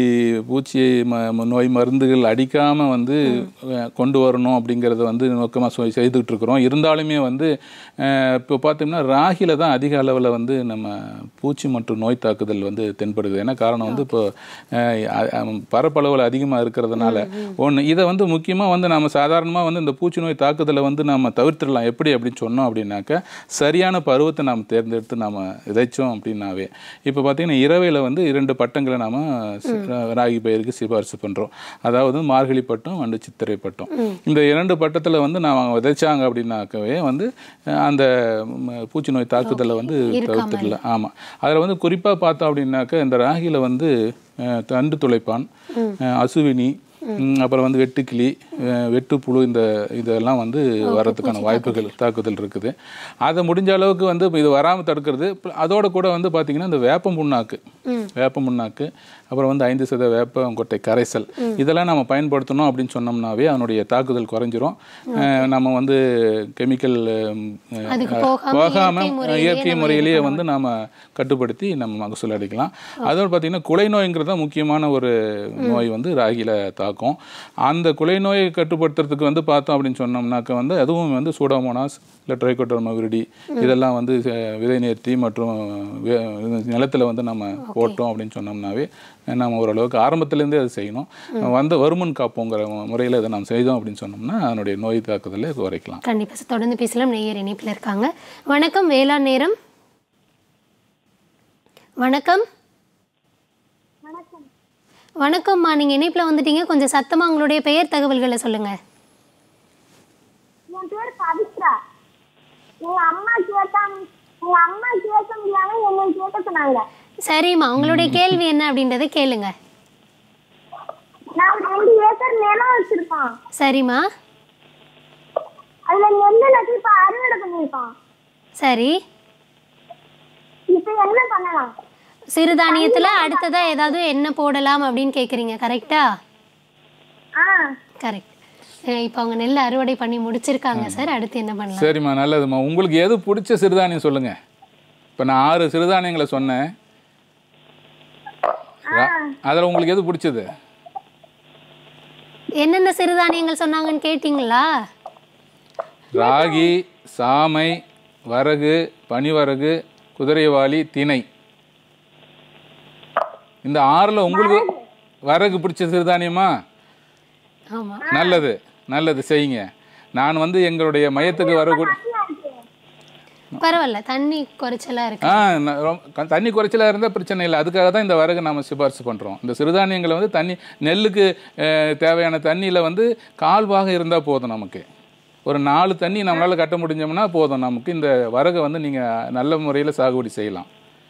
B: நோய் மருந்துகள் அடிக்காமல் வந்து கொண்டு வரணும் அப்படிங்கிறத வந்து நோக்கமாக செய்துக்கிட்டு இருக்கிறோம். இருந்தாலுமே வந்து இப்போ பார்த்திங்கன்னா ராகியில் தான் அதிக அளவில் வந்து நம்ம பூச்சி மற்றும் நோய் தாக்குதல் வந்து தென்படுது. ஏன்னா காரணம் வந்து இப்போ பரப்பளவில் அதிகமாக இருக்கிறதுனால இதை வந்து முக்கியமாக வந்து நம்ம சாதாரணமாக வந்து இந்த பூச்சி நோய் தாக்குதலை வந்து நம்ம தவிர்த்துடலாம். எப்படி அப்படின்னு சொன்னோம் அப்படின்னாக்க சரியான பருவத்தை நாம் தேர்ந்தெடுத்து நாம் விதைச்சோம் அப்படின்னாவே இப்போ பார்த்திங்கன்னா இரவையில் வந்து 2 பட்டங்களை நாம் ராகி பயிருக்கு சிபாரிசு பண்ணுறோம். அதாவது மார்கழி பட்டம் அண்டு சித்திரை பட்டம். இந்த 2 பட்டத்தில் வந்து நாம் விதைச்சாங்க அப்படின்னாக்கவே வந்து அந்த பூச்சி நோய் தாக்குதலை வந்து தவிர்த்துடலாம். ஆமாம், அதில் வந்து குறிப்பாக பார்த்தோம் அப்படின்னாக்க இந்த ராகியில் வந்து தண்டு துளைப்பான், அசுவினி, அப்புறம் வந்து வெட்டுக்கிளி, வெட்டுப்புழு இதெல்லாம் வந்து வர்றதுக்கான தாக்குதல் இருக்குது. அதை முடிஞ்ச அளவுக்கு வந்து இது வராமல் தடுக்கிறது. அதோட கூட வந்து பார்த்திங்கன்னா இந்த வேப்ப முன்னாக்கு அப்புறம் வந்து 5% வேப்பங்கொட்டை கரைசல் இதெல்லாம் நம்ம பயன்படுத்தணும் அப்படின்னு சொன்னோம்னாவே அதனுடைய தாக்குதல் குறைஞ்சிரும். நம்ம வந்து கெமிக்கல் போகாமல் இயற்கை முறையிலேயே வந்து நாம் கட்டுப்படுத்தி நம்ம மகசூல் அடிக்கலாம். அதோடு பார்த்திங்கன்னா குலை நோய்ங்கிறது தான் முக்கியமான ஒரு நோய் வந்து ராகியில் தாக்கும். அந்த குலை நோயை கட்டுப்படுத்துறதுக்கு வந்து பார்த்தோம் அப்படின்னு சொன்னோம்னாக்க வந்து அதுவும் வந்து சூடோமோனாஸ் இல்லை ட்ரைகோடர்மா விரிடி இதெல்லாம் வந்து விதை நேர்த்தி மற்றும் நிலத்தில் வந்து நம்ம போட்டோம் அப்படின்னு சொன்னோம்னாவே நம்ம ஓரளவுக்கு ஆரம்பத்திலேருந்தே அதை செய்யணும். வந்து வருமுன் காப்போங்கிற முறையில் இதை நாம் செய்தோம் அப்படின்னு சொன்னோம்னா அதனுடைய நோய் தாக்குதலை குறைக்கலாம்.
A: கண்டிப்பாக தொடர்ந்து பேசலாம். நேயர் இணைப்பில் இருக்காங்க. வணக்கம், வேளாண் நேரம். வணக்கம். வணக்கம்மா, நீங்கள் இணைப்பில் வந்துட்டீங்க. கொஞ்சம் சத்தமாக உங்களுடைய பெயர் தகவல்களை சொல்லுங்கள்.
D: என் பேர் பவித்ரா. எங்கள் அம்மா கேட்க முடியாம என்னை கேட்க சொன்னாங்க.
A: சரிம்மா, உங்களுடைய கேள்வி என்ன அப்படின்றத கேளுங்க.
D: நான் 2 ஏக்கர் நிலம் வச்சிருக்கோம்.
A: சரிம்மா.
D: அதுல நெல்லு நட்டு இப்ப அறுவடை பண்ணிருக்கோம்.
A: சரி,
D: இப்ப என்ன பண்ணலாம்?
A: சிறுதானியத்துல அடுத்ததா ஏதாவது என்ன போடலாம் அப்படின்னு கேக்குறீங்க, கரெக்டா? கரெக்ட். இப்போ அவங்க நெல் அறுவடை பண்ணி முடிச்சிருக்காங்க சார். அடுத்து என்ன பண்ணலாம்?
B: சரிம்மா, நல்லதும்மா. உங்களுக்கு எது பிடிச்ச சிறுதானியம் சொல்லுங்க. இப்போ நான் 6 சிறுதானியங்களை சொன்னேன். அதில் உங்களுக்கு எது பிடிச்சது?
A: என்னென்ன சிறுதானியங்கள் சொன்னாங்கன்னு கேட்டிங்களா?
B: ராகி, சாமை, வரகு, பனிவரகு, குதிரைவாளி, திணை. இந்த 6ல் உங்களுக்கு வரகு பிடிச்ச சிறுதானியமா? நல்லது நல்லது, செய்யுங்க. நான் வந்து எங்களுடைய மையத்துக்கு
A: பரவாயில்ல, தண்ணி குறைச்சலா இருக்கு.
B: தண்ணி குறைச்சலாக இருந்தால் பிரச்சனை இல்லை. அதுக்காக தான் இந்த வரகு நம்ம சிபாரிசு பண்ணுறோம். இந்த சிறுதானியங்களை வந்து தண்ணி நெல்லுக்கு தேவையான தண்ணியில் வந்து கால்வாக இருந்தால் போதும். நமக்கு ஒரு 4 தண்ணி நம்மளால் கட்ட முடிஞ்சோம்னா போதும். நமக்கு இந்த வரகை வந்து நீங்கள் நல்ல முறையில் சாகுபடி செய்யலாம்.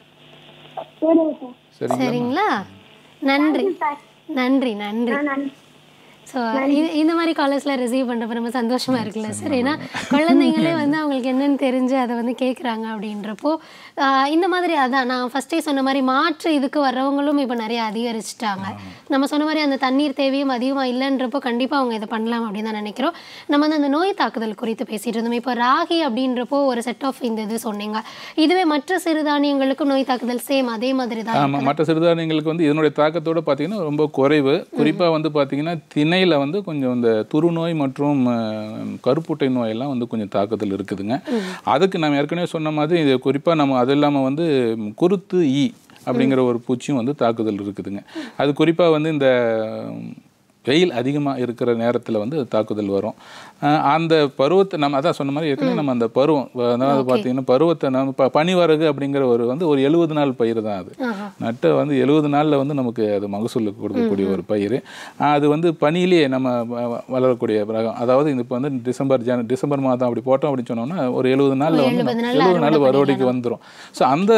A: சரிங்களா? நன்றி நன்றி நன்றி. ஸோ இந்த மாதிரி காலேஜில் ரிசீவ் பண்ணுறப்ப ரொம்ப சந்தோஷமாக இருக்குல்ல சார். ஏன்னா குழந்தைங்களே வந்து அவங்களுக்கு என்னென்னு தெரிஞ்சு அதை வந்து கேட்குறாங்க அப்படின்றப்போ இந்த மாதிரி அதான் நான் ஃபஸ்ட்டே சொன்ன மாதிரி மாற்று இதுக்கு வர்றவங்களும் இப்போ நிறைய அதிகரிச்சிட்டாங்க. நம்ம சொன்ன மாதிரி அந்த தண்ணீர் தேவையும் அதிகமாக இல்லைன்றப்போ கண்டிப்பாக அவங்க இதை பண்ணலாம் அப்படின்னு தான் நினைக்கிறோம். நம்ம வந்து அந்த நோய் தாக்குதல் குறித்து பேசிகிட்டு இருந்தோம். இப்போ ராகி அப்படின்றப்போ ஒரு செட் ஆஃப் இந்த இது சொன்னீங்க. இதுவே மற்ற சிறுதானியங்களுக்கும் நோய் தாக்குதல் சேம் அதே மாதிரி தான்.
B: ஆமாம், மற்ற சிறுதானியங்களுக்கு வந்து இதனுடைய தாக்கத்தோடு பார்த்தீங்கன்னா ரொம்ப குறைவு. குறிப்பாக வந்து பார்த்தீங்கன்னா திணையில் வந்து கொஞ்சம் இந்த துருநோய் மற்றும் கருப்புட்டை நோயெல்லாம் வந்து கொஞ்சம் தாக்குதல் இருக்குதுங்க. அதுக்கு நம்ம ஏற்கனவே சொன்ன மாதிரி இது குறிப்பாக நம்ம அது இல்லாமல் வந்து குருத்து ஈ அப்படிங்கிற ஒரு பூச்சியும் வந்து தாக்குதல் இருக்குதுங்க. அது குறிப்பாக வந்து இந்த வெயில் அதிகமாக இருக்கிற நேரத்தில் வந்து தாக்குதல் வரும். அந்த பருவத்தை நம்ம அதான் சொன்ன மாதிரி ஏற்கனவே நம்ம அந்த பருவம் அதாவது பார்த்தீங்கன்னா பருவத்தை நம்ம பனிவரகு அப்படிங்கிற ஒரு 70 நாள் பயிர் தான். அது நட்டு வந்து 70 நாளில் வந்து நமக்கு அது மகசூலுக்கு கொடுக்கக்கூடிய ஒரு பயிர். அது வந்து பனியிலேயே நம்ம வளரக்கூடிய ரகம். அதாவது இப்போ வந்து டிசம்பர் மாதம் அப்படி போட்டோம் அப்படின்னு சொன்னோம்னா ஒரு 70 நாளில் வந்து 70 நாள் அறுவடைக்கு வந்துடும். ஸோ அந்த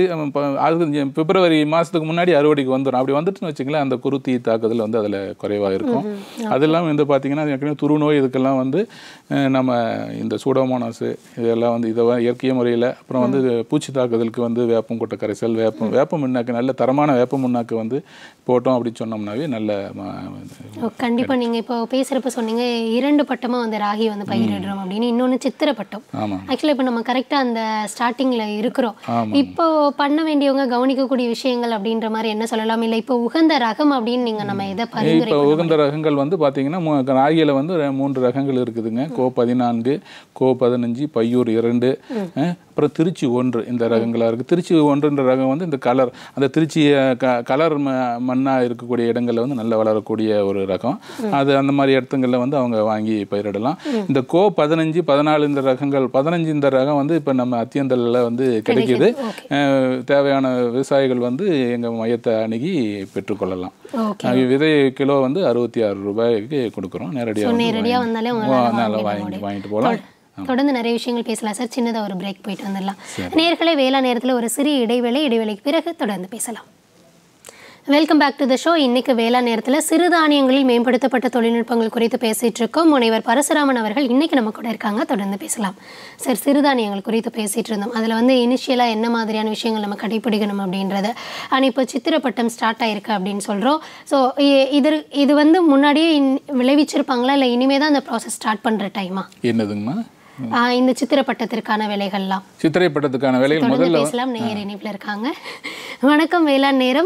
B: பிப்ரவரி மாதத்துக்கு முன்னாடி அறுவடைக்கு வந்துடும். அப்படி வந்துட்டுன்னு வச்சுங்களேன், அந்த குருத்தி தாக்குதல் வந்து அதில் குறைவாக இருக்கும். அதெல்லாம் வந்து பார்த்தீங்கன்னா ஏற்கனவே துருநோய் இதுக்கெல்லாம் வந்து நம்ம இந்த சூடோமோனாஸ் இதெல்லாம் வந்து இதை இயற்கை முறையில் அப்புறம் வந்து பூச்சி தாக்குதலுக்கு வந்து வேப்பம் கொட்டை கரைசல் வேப்ப முன்னாக்கு நல்ல தரமான வேப்ப முன்னாக்கு வந்து போட்டோம் அப்படின்னு சொன்னோம்னாவே நல்ல.
A: கண்டிப்பாக நீங்கள் இப்போ பேசுகிறப்ப சொன்னீங்க 2 பட்டமாக வந்து ராகி வந்து பயிரிடுறோம் அப்படின்னு. இன்னொன்று சித்திரை பட்டம். ஆக்சுவலாக இப்போ நம்ம கரெக்டாக அந்த ஸ்டார்டிங்கில் இருக்கிறோம். இப்போ பண்ண வேண்டியவங்க கவனிக்கக்கூடிய விஷயங்கள் அப்படின்ற மாதிரி என்ன சொல்லலாம்? இல்லை இப்போ உகந்த ரகம் அப்படின்னு நீங்கள் நம்ம எதை பரிந்துரை?
B: உகந்த ரகங்கள் வந்து பார்த்தீங்கன்னா ராகியில் வந்து 3 ரகங்கள் இருக்குதுங்க. கோ 14, கோ 15, பையூர் 2, அப்புறம் திருச்சி 1 இந்த ரகங்களாக இருக்குது. திருச்சி 1ன்ற ரகம் வந்து இந்த அந்த திருச்சி கலர் மண்ணாக இருக்கக்கூடிய இடங்களில் வந்து நல்லா வளரக்கூடிய ஒரு ரகம். அது அந்த மாதிரி இடத்துங்களில் வந்து அவங்க வாங்கி பயிரிடலாம். இந்த கோ 15, 14 இந்த ரகங்கள் 15 இந்த ரகம் வந்து இப்போ நம்ம அத்தியந்தலில் வந்து கிடைக்கிது. தேவையான விவசாயிகள் வந்து எங்கள் மையத்தை அணுகி பெற்றுக்கொள்ளலாம். விதை கிலோ வந்து 66 ரூபாய்க்கு கொடுக்குறோம். நேரடியாக வாங்கிட்டு போகலாம்.
A: தொடர்ந்து நிறைய விஷயங்கள் பேசலாம் சார். சின்னதாக ஒரு பிரேக் போயிட்டு வந்துடலாம். நேயர்களே, வேளாண் நேரத்தில் ஒரு சிறிய இடைவேளைக்கு பிறகு தொடர்ந்து பேசலாம். Welcome back to the show. இன்னைக்கு வேளாண் நேரத்தில் சிறுதானியங்களில் மேம்படுத்தப்பட்ட தொழில்நுட்பங்கள் குறித்து பேசிகிட்டு இருக்கோம். முனைவர் பரசுராமன் அவர்கள் இன்னைக்கு நம்ம கூட இருக்காங்க. தொடர்ந்து பேசலாம் சார். சிறுதானியங்கள் குறித்து பேசிகிட்டு இருந்தோம். அதில் வந்து இனிஷியலாக என்ன மாதிரியான விஷயங்கள் நம்ம கடைப்பிடிக்கணும் அப்படின்றது. ஆனால் இப்போ சித்திரப்பட்டம் ஸ்டார்ட் ஆயிருக்கு அப்படின்னு சொல்கிறோம். ஸோ இது வந்து முன்னாடியே விளைவிச்சிருப்பாங்களா, இல்லை இனிமே தான் அந்த ப்ராசஸ் ஸ்டார்ட் பண்ணுற டைமா?
B: என்னதுங்கம்மா
A: இந்த சித்திரப்பட்டத்திற்கான வேலைகள்லாம்?
B: சித்திரைப்பட்டத்துக்கான வேலைகள் முதல்ல
A: பேசலாம். நேயர் இணைப்பில் இருக்காங்க. வணக்கம், வேளாண் நேரம்.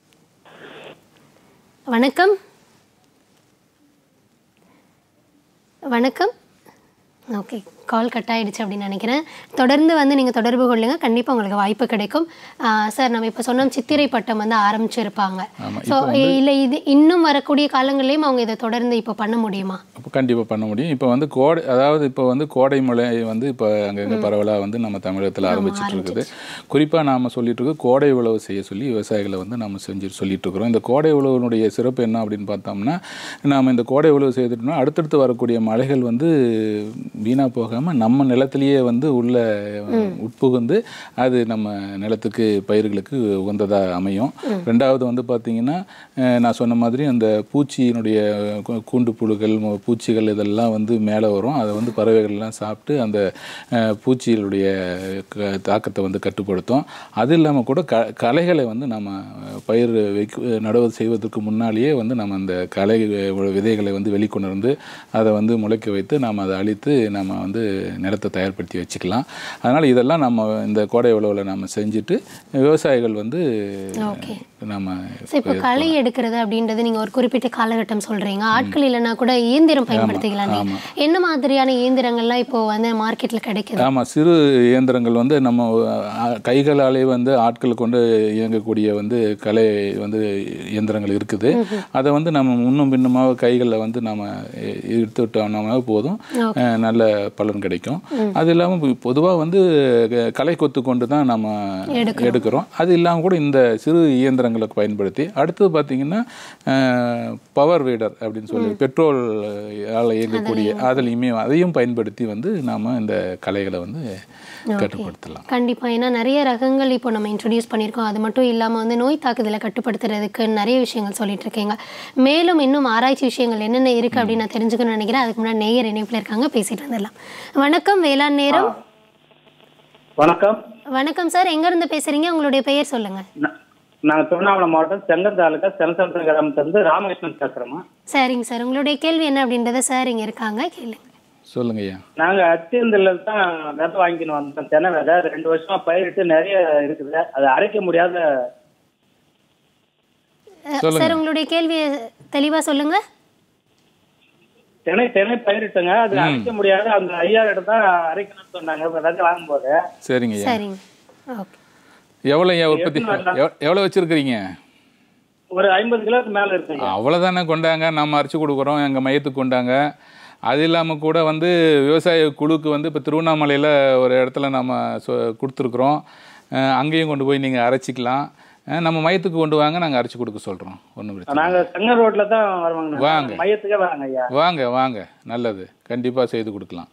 A: வணக்கம். வணக்கம். ஓகே, கால் கட் ஆகிடுச்சு அப்படின்னு நினைக்கிறேன். தொடர்ந்து வந்து நீங்கள் தொடர்பு கொள்ளுங்க, கண்டிப்பாக உங்களுக்கு வாய்ப்பு கிடைக்கும். சார், நம்ம இப்போ சொன்னோம் சித்திரை பட்டம் வந்து ஆரம்பிச்சிருப்பாங்க. ஸோ இல்லை இது இன்னும் வரக்கூடிய காலங்கள்லேயும் அவங்க இதை தொடர்ந்து இப்போ பண்ண முடியுமா?
B: கண்டிப்பாக பண்ண முடியும். இப்போ வந்து இப்போ வந்து கோடை மழை வந்து இப்போ அங்கங்கே பரவலாக வந்து நம்ம தமிழகத்தில் ஆரம்பிச்சுட்டு இருக்குது. குறிப்பாக நாம் சொல்லிட்டு இருக்கோம் கோடை உழவு செய்ய சொல்லி விவசாயிகளை வந்து நம்ம சொல்லிட்டு இருக்கிறோம். இந்த கோடை உழவுனுடைய சிறப்பு என்ன அப்படின்னு பார்த்தோம்னா, நாம் இந்த கோடை உழவு செய்துட்டோம்னா அடுத்தடுத்து வரக்கூடிய மழைகள் வந்து வீணாக போகாமல் நம்ம நிலத்திலேயே வந்து உள்ள உட்புகுந்து அது நம்ம நிலத்துக்கு பயிர்களுக்கு உகந்ததாக அமையும். ரெண்டாவது வந்து பார்த்திங்கன்னா, நான் சொன்ன மாதிரி அந்த பூச்சியினுடைய கூண்டு புழுகள் பூச்சிகள் இதெல்லாம் வந்து மேலே வரும். அதை வந்து பறவைகள்லாம் சாப்பிட்டு அந்த பூச்சிகளுடைய தாக்கத்தை வந்து கட்டுப்படுத்தும். அது இல்லாமல் கூட களைகளை வந்து நம்ம பயிர் நடவு செய்வதற்கு முன்னாலேயே வந்து நம்ம அந்த களை விதைகளை வந்து வெளிக்கொண்டு வந்து அதை வந்து முளைக்க வைத்து நாம் அதை அழித்து நம்ம வந்து நிலத்தை தயார்படுத்தி வச்சுக்கலாம். அதனால் இதெல்லாம் நம்ம இந்த கோடை உழவில் நம்ம செஞ்சுட்டு விவசாயிகள் வந்து நம்ம
A: இப்போ களை எடுக்கிறது அப்படின்றது நீங்கள் ஒரு குறிப்பிட்ட காலகட்டம் சொல்கிறீங்க. ஆட்கள் இல்லைன்னா கூட இயந்திரம் பயன்படுத்திக்கலாமே. என்ன மாதிரியான இயந்திரங்கள்லாம் இப்போ வந்து மார்க்கெட்டில் கிடைக்குது?
B: ஆமாம், சிறு இயந்திரங்கள் வந்து நம்ம கைகளாலே வந்து ஆட்கள் கொண்டு இயங்கக்கூடிய வந்து கலை வந்து இயந்திரங்கள் இருக்குது. அதை வந்து நம்ம முன்னும் பின்னுமாக கைகளில் வந்து நம்ம எடுத்துவிட்டோம்னா போதும், நல்ல பலன் கிடைக்கும். அது இல்லாமல் பொதுவாக வந்து களை கொத்து கொண்டு தான் நம்ம எடுக்கிறோம். அது இல்லாமல் கூட இந்த சிறு இயந்திரங்களுக்கு பயன்படுத்தி அடுத்தது பார்த்தீங்கன்னா பவர் வீடர் அப்படின்னு சொல்லி பெட்ரோல் இயங்கக்கூடிய அதையும் பயன்படுத்தி வந்து நாம இந்த கலைகளை வந்து கட்டுப்படுத்தலாம்.
A: கண்டிப்பாக. ஏன்னா நிறைய ரகங்கள் இப்போ நம்ம இன்ட்ரடியூஸ் பண்ணியிருக்கோம். அது மட்டும் இல்லாமல் வந்து நோய் தாக்குதலை கட்டுப்படுத்துறதுக்கு நிறைய விஷயங்கள் சொல்லிட்டு இருக்கீங்க. மேலும் இன்னும் ஆராய்ச்சி விஷயங்கள் என்னென்ன இருக்குது அப்படின்னு நான் தெரிஞ்சுக்கணும்னு நினைக்கிறேன். அதுக்கு முன்னாடி நேயர் இணைப்பில் இருக்காங்க, பேசிட்டு வந்துடலாம். வணக்கம், வேளாண் நேரம்.
E: வணக்கம்.
A: வணக்கம் சார், எங்கேருந்து பேசுகிறீங்க? உங்களுடைய பெயர் சொல்லுங்கள்.
E: நான் திருவண்ணாமலை மாவட்டம் செங்கல் தாலுக்கா சென்சல் கிராமத்திலிருந்து ராமகிருஷ்ணன் பேசுறேன்.
A: சரிங்க சார், உங்களுடைய கேள்வி என்ன அப்படின்றத சார் இங்கே இருக்காங்க, கேளுங்க.
B: சொல்லுங்க ஐயா.
E: நாங்க அத்தியந்தல்ல தான் விதை வாங்கின்னு வந்தோம். தென்னை விதை 2 வருஷமா பயிரிட்டு நிறைய இருக்குது. அது அரைக்க முடியாத.
A: சார் உங்களுடைய கேள்வியை தெளிவா சொல்லுங்க.
E: தென்னை பயிரிட்டுங்க, அது அரைக்க முடியாத. அந்த ஐயா கிட்ட தான் அரைக்கணும்னு சொன்னாங்க விதை வாங்கும்போது.
B: சரிங்க.
A: சரிங்க, ஓகே.
B: எவ்வளோ உற்பத்தி எவ்வளோ வச்சிருக்கிறீங்க?
E: ஒரு 50 கிலோக்கு மேல இருக்குங்க.
B: அவ்வளோதானே, கொண்டாங்க, நம்ம அரைச்சி கொடுக்குறோம், எங்கள் மையத்துக்கு கொண்டாங்க. அது இல்லாமல் கூட வந்து விவசாய குழுக்கு வந்து இப்போ திருவண்ணாமலையில் ஒரு இடத்துல நம்ம கொடுத்துருக்குறோம். அங்கேயும் கொண்டு போய் நீங்கள் அரைச்சிக்கலாம். நம்ம மையத்துக்கு கொண்டு வாங்க, நாங்கள் அரைச்சி கொடுக்க சொல்கிறோம். ஒன்றும் பிரச்சனை.
E: நாங்கள் செங்க ரோட்டில் தான் வருவாங்க.
B: வாங்க,
E: மையத்துக்கே வாங்க ஐயா.
B: வாங்க, நல்லது, கண்டிப்பாக செய்து கொடுக்கலாம்.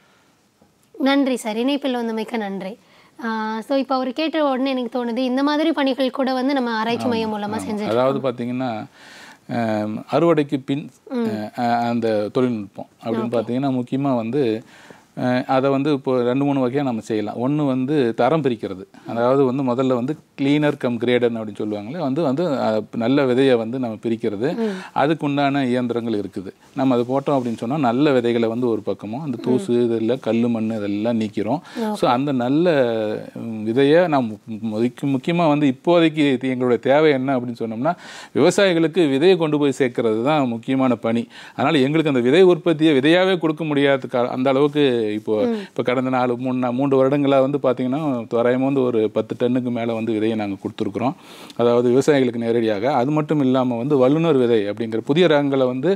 A: நன்றி சார், இணைப்பில் வந்தமைக்க நன்றி. ஸோ இப்போ அவர் கேட்ட உடனே எனக்கு தோணுது, இந்த மாதிரி பணிகள் கூட வந்து நம்ம ஆராய்ச்சி மையம் மூலமாக செஞ்சு,
B: அதாவது பார்த்தீங்கன்னா அறுவடைக்கு பின் அந்த தொழில்நுட்பம் அப்படின்னு பார்த்தீங்கன்னா முக்கியமாக வந்து அதை வந்து இப்போ 2-3 வகையாக நம்ம செய்யலாம். ஒன்று வந்து தரம் பிரிக்கிறது. அதாவது வந்து முதல்ல வந்து கிளீனர் கம் கிரேடர் அப்படின்னு சொல்லுவாங்களே, வந்து நல்ல விதையை வந்து நம்ம பிரிக்கிறது. அதுக்கு உண்டான இயந்திரங்கள் இருக்குது. நம்ம அதை போட்டோம் அப்படின்னு சொன்னால் நல்ல விதைகளை வந்து ஒரு பக்கமும் அந்த தூசு இதெல்லாம் கல் மண் இதெல்லாம் நீக்கிறோம். ஸோ அந்த நல்ல விதையை நாம் முக்கியமாக வந்து இப்போதைக்கு எங்களுடைய தேவை என்ன அப்படின்னு சொன்னோம்னா, விவசாயிகளுக்கு விதையை கொண்டு போய் சேர்க்கறது தான் முக்கியமான பணி. அதனால் எங்களுக்கு அந்த விதை உற்பத்தியை விதையாகவே கொடுக்க முடியாத அந்த அளவுக்கு இப்போ கடந்த 3 வருடங்களாக வந்து பார்த்தீங்கன்னா தோராயமாக வந்து ஒரு 10 டன்னுக்கு மேலே வந்து விதையை நாங்கள் கொடுத்துருக்குறோம். அதாவது விவசாயிகளுக்கு நேரடியாக. அது மட்டும் இல்லாமல் வந்து வல்லுநர் விதை அப்படிங்கிற புதிய ரகங்களை வந்து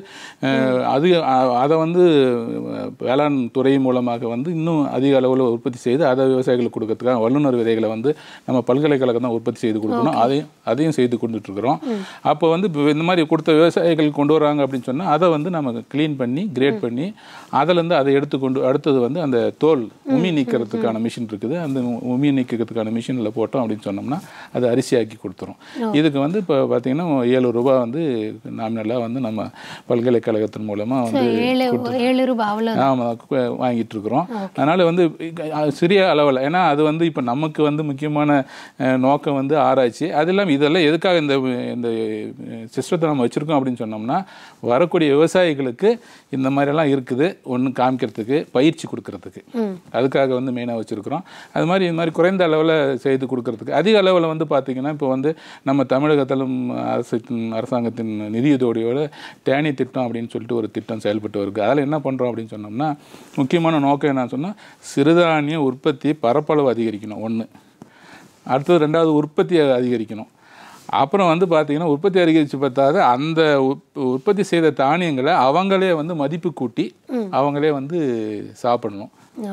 B: அதை வந்து வேளாண் துறை மூலமாக வந்து இன்னும் அதிக அளவில் உற்பத்தி செய்து அதை விவசாயிகளுக்கு கொடுக்கறதுக்காக வல்லுநர் விதைகளை வந்து நம்ம பல்கலைக்கழகம் தான் உற்பத்தி செய்து கொடுக்கணும். அதையும் செய்து கொண்டுட்ருக்குறோம். அப்போ வந்து இந்த மாதிரி கொடுத்த விவசாயிகள் கொண்டு வராங்க அப்படின்னு சொன்னால் அதை வந்து நம்ம க்ளீன் பண்ணி கிரேட் பண்ணி அதிலேருந்து அதை எடுத்துக்கொண்டு அடுத்தது வந்து அந்த தோல் உமி நீக்கிறதுக்கான மிஷின் இருக்குது. அந்த உமி நீக்கிறதுக்கான மிஷினில் போட்டோம் அப்படின்னு சொன்னோம்னா அது அரிசியாக்கி கொடுத்துரும். இதுக்கு வந்து இப்போ பார்த்தீங்கன்னா 7 ரூபாய் வந்து நாமினலாக வந்து நம்ம பல்கலைக்கழகத்தின் மூலமாக வந்து
A: 7 ரூபாய்
B: வாங்கிட்டு இருக்கிறோம். அதனால் வந்து சிறிய அளவில், ஏன்னா அது வந்து இப்போ நமக்கு வந்து முக்கியமான நோக்கம் வந்து ஆராய்ச்சி. அது இல்லாமல் இதெல்லாம் எதுக்காக இந்த சிஸ்டத்தை நம்ம வச்சுருக்கோம் அப்படின்னு சொன்னோம்னா, வரக்கூடிய விவசாயிகளுக்கு இந்த மாதிரிலாம் இருக்குது ஒன்று காமிக்கிறதுக்கு, பயிற்சி கொடுக்கறதுக்கு, அதுக்காக வந்து மெயினாக வச்சுருக்கிறோம். அது மாதிரி இது மாதிரி குறைந்த அளவில் செய்து கொடுக்கறதுக்கு. அதிக அளவில் வந்து பார்த்திங்கன்னா இப்போ வந்து நம்ம தமிழகத்திலும் அரசாங்கத்தின் நிதியுதவியோட டேனி திட்டம் அப்படின்னு சொல்லிட்டு ஒரு திட்டம் செயல்பட்டு வருது. அதில் என்ன பண்ணுறோம் அப்படின்னு சொன்னோம்னா, முக்கியமான நோக்கம் என்ன சொன்னால், சிறுதானிய உற்பத்தி பரப்பளவு அதிகரிக்கணும் ஒன்று, அடுத்தது 2வது உற்பத்தியை அதிகரிக்கணும். அப்புறம் வந்து பார்த்திங்கன்னா உற்பத்தி அதிகரித்து பார்த்தாது அந்த உற்பத்தி செய்த தானியங்களை அவங்களே வந்து மதிப்பு கூட்டி அவங்களே வந்து சாப்பிடணும்.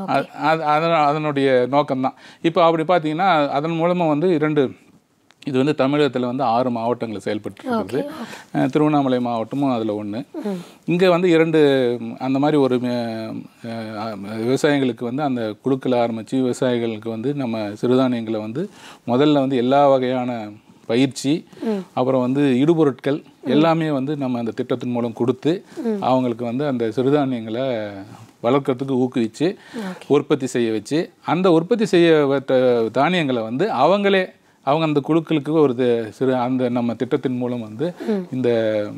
B: அதனுடைய நோக்கம்தான். இப்போ அப்படி பார்த்தீங்கன்னா அதன் மூலமாக வந்து இது வந்து தமிழகத்தில் வந்து 6 மாவட்டங்கள் செயல்பட்டு இருக்குது. திருவண்ணாமலை மாவட்டமும் அதில் ஒன்று. இங்கே வந்து 2 அந்த மாதிரி ஒரு விவசாயிகளுக்கு வந்து அந்த குழுக்களை ஆரம்பித்து விவசாயிகளுக்கு வந்து நம்ம சிறுதானியங்களை வந்து முதல்ல வந்து எல்லா வகையான பயிற்சி, அப்புறம் வந்து இடுபொருட்கள் எல்லாமே வந்து நம்ம அந்த திட்டத்தின் மூலம் கொடுத்து அவங்களுக்கு வந்து அந்த சிறுதானியங்களை வளர்க்கறதுக்கு ஊக்குவிச்சு உற்பத்தி செய்ய வச்சு, அந்த உற்பத்தி செய்யப்பட்ட தானியங்களை வந்து அவங்க அந்த குழுக்களுக்கு ஒரு அந்த நம்ம திட்டத்தின் மூலம் வந்து இந்த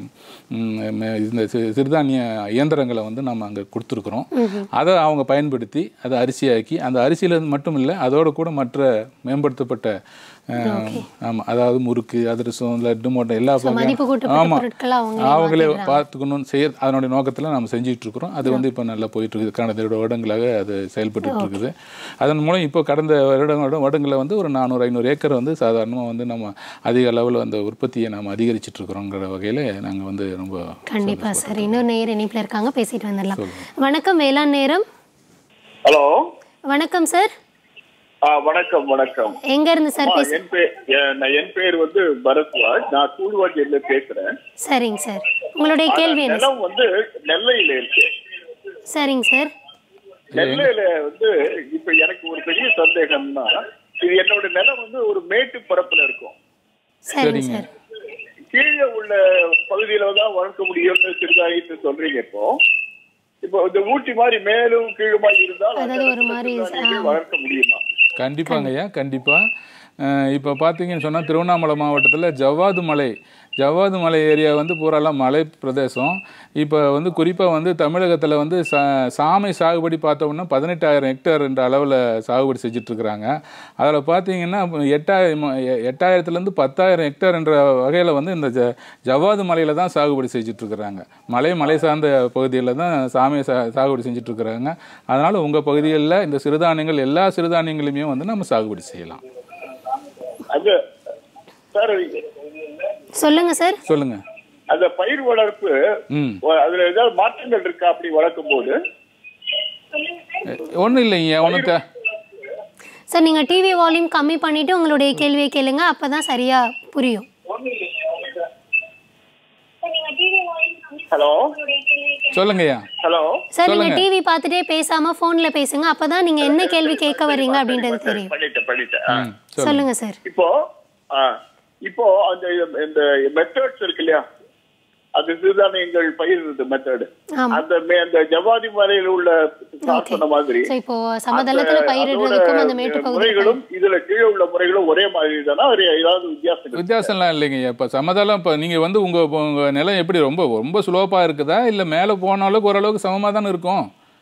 B: சிறுதானிய இயந்திரங்களை வந்து நம்ம அங்கே கொடுத்துருக்குறோம். அதை அவங்க பயன்படுத்தி அதை அரிசியாக்கி, அந்த அரிசியில் மட்டும் இல்லை அதோட கூட மற்ற மேம்படுத்தப்பட்ட ஆமாம், அதாவது முறுக்கு, அதிரசம், லட்டு, மோட்டை எல்லா
A: ஆமாம்
B: அவங்களே பார்த்துக்கணும் அதனுடைய நோக்கத்தில் நம்ம செஞ்சிட்ருக்குறோம். அது வந்து இப்போ நல்லா போயிட்டுருக்குது. கடந்த வருடங்களாக அது செயல்பட்டு இருக்குது. அதன் மூலம் இப்போ கடந்த வருடங்களில் வந்து ஒரு 400-500 ஏக்கர் வந்து சாதாரணமாக வந்து நம்ம அதிக அளவில் அந்த உற்பத்தியை நம்ம அதிகரிச்சிட்ருக்குறோங்கிற வகையில் நாங்கள் வந்து ரொம்ப
A: கண்டிப்பாக சார். இன்னொரு நேயர் இணைப்பில் இருக்காங்க, பேசிட்டு வந்துடலாம். வணக்கம், வேளாண் நேரம்.
F: ஹலோ,
A: வணக்கம் சார்.
F: வணக்கம். வணக்கம்.
A: எங்க இருந்து சார்
F: என் பேர் வந்து பரத்வாஜ். நான் கூடுவாட்டியில பேசுறேன்.
A: சரிங்க சார், உங்களுடைய கேள்வி என்ன?
F: நிலம் வந்து நெல்லையில இருக்கு.
A: சரிங்க சார்.
F: நெல்லையில வந்து இப்ப எனக்கு ஒரு பெரிய சந்தேகம்னா, இது என்னோட நிலம் வந்து ஒரு மேட்டு பரப்புல இருக்கும்.
A: சரிங்க சார்.
F: கீழே உள்ள பகுதியில தான் வளர்க்க முடியும்னு சிறுதானியத்தை சொல்றீங்க. இப்போ இந்த ஊட்டி மாதிரி மேலும் கீழுமா இருந்தால் வளர்க்க முடியுமா?
B: கண்டிப்பாங்க ஐயா, கண்டிப்பாக. இப்போ பார்த்தீங்கன்னு சொன்னால் திருவண்ணாமலை மாவட்டத்தில் ஜவ்வாது மலை ஏரியா வந்து பூராலாம் மலை பிரதேசம். இப்போ வந்து குறிப்பாக வந்து தமிழகத்தில் வந்து சாமை சாகுபடி பார்த்தோம்னா 18,000 ஹெக்டேர் என்ற அளவில் சாகுபடி செஞ்சிட்ருக்குறாங்க. அதில் பார்த்தீங்கன்னா 8,000-லேருந்து 10,000 ஹெக்டேர் என்ற வகையில் வந்து இந்த ஜவ்வாது மலையில் தான் சாகுபடி செஞ்சிட்ருக்குறாங்க. மலை சார்ந்த பகுதியில் தான் சாமை சாகுபடி செஞ்சிட்ருக்குறாங்க. அதனால் உங்கள் பகுதிகளில் இந்த சிறுதானியங்கள் எல்லா சிறுதானியங்களுமே வந்து நம்ம சாகுபடி செய்யலாம்.
A: சொல்லுங்க சார்.
B: சொல்லுங்க.
F: அந்த பயிர் வளர்ப்பு அதுல ஏதாவது மாற்றங்கள் இருக்கா அப்படி வளர்க்கும் போது?
B: ஒன்றும் இல்லைங்க உனக்கு
A: சார். நீங்க டிவி வால்யூம் கம்மி பண்ணிட்டு உங்களுடைய கேள்வியை கேளுங்க, அப்பதான் சரியா புரியும்.
F: ஹலோ,
B: சொல்லுங்கய்யா.
F: ஹலோ
A: சார், நீங்க டிவி பார்த்துட்டே பேசாம போன்ல பேசுங்க, அப்பதான் நீங்க என்ன கேள்வி கேட்க வர்றீங்க அப்படின்றது தெரியும்.
F: பண்ணிட்டேன்.
A: சொல்லுங்க சார்.
F: இப்போ அந்த இந்த மெத்தட்ஸ் இருக்கு இல்லையா, அது சிறுதானியங்கள் பயிரிடுறது மெத்தட், அந்த ஜவ்வாதி மலையில் உள்ள மாதிரி
A: இப்போ சமதளத்துல பயிரிடுறதுக்கும் அந்த மேட்டு
F: முறைகளும் இதுல கீழே உள்ள முறைகளும் ஒரே மாதிரி தானா? ஏதாவது
B: வித்தியாசம்லாம் இல்லைங்க. இப்போ சமதளம் இப்போ நீங்க வந்து உங்க நிலம் எப்படி ரொம்ப ரொம்ப ஸ்லோப்பா இருக்குதா இல்ல மேல போனாலும் ஓரளவுக்கு சமமா தானே இருக்கும்?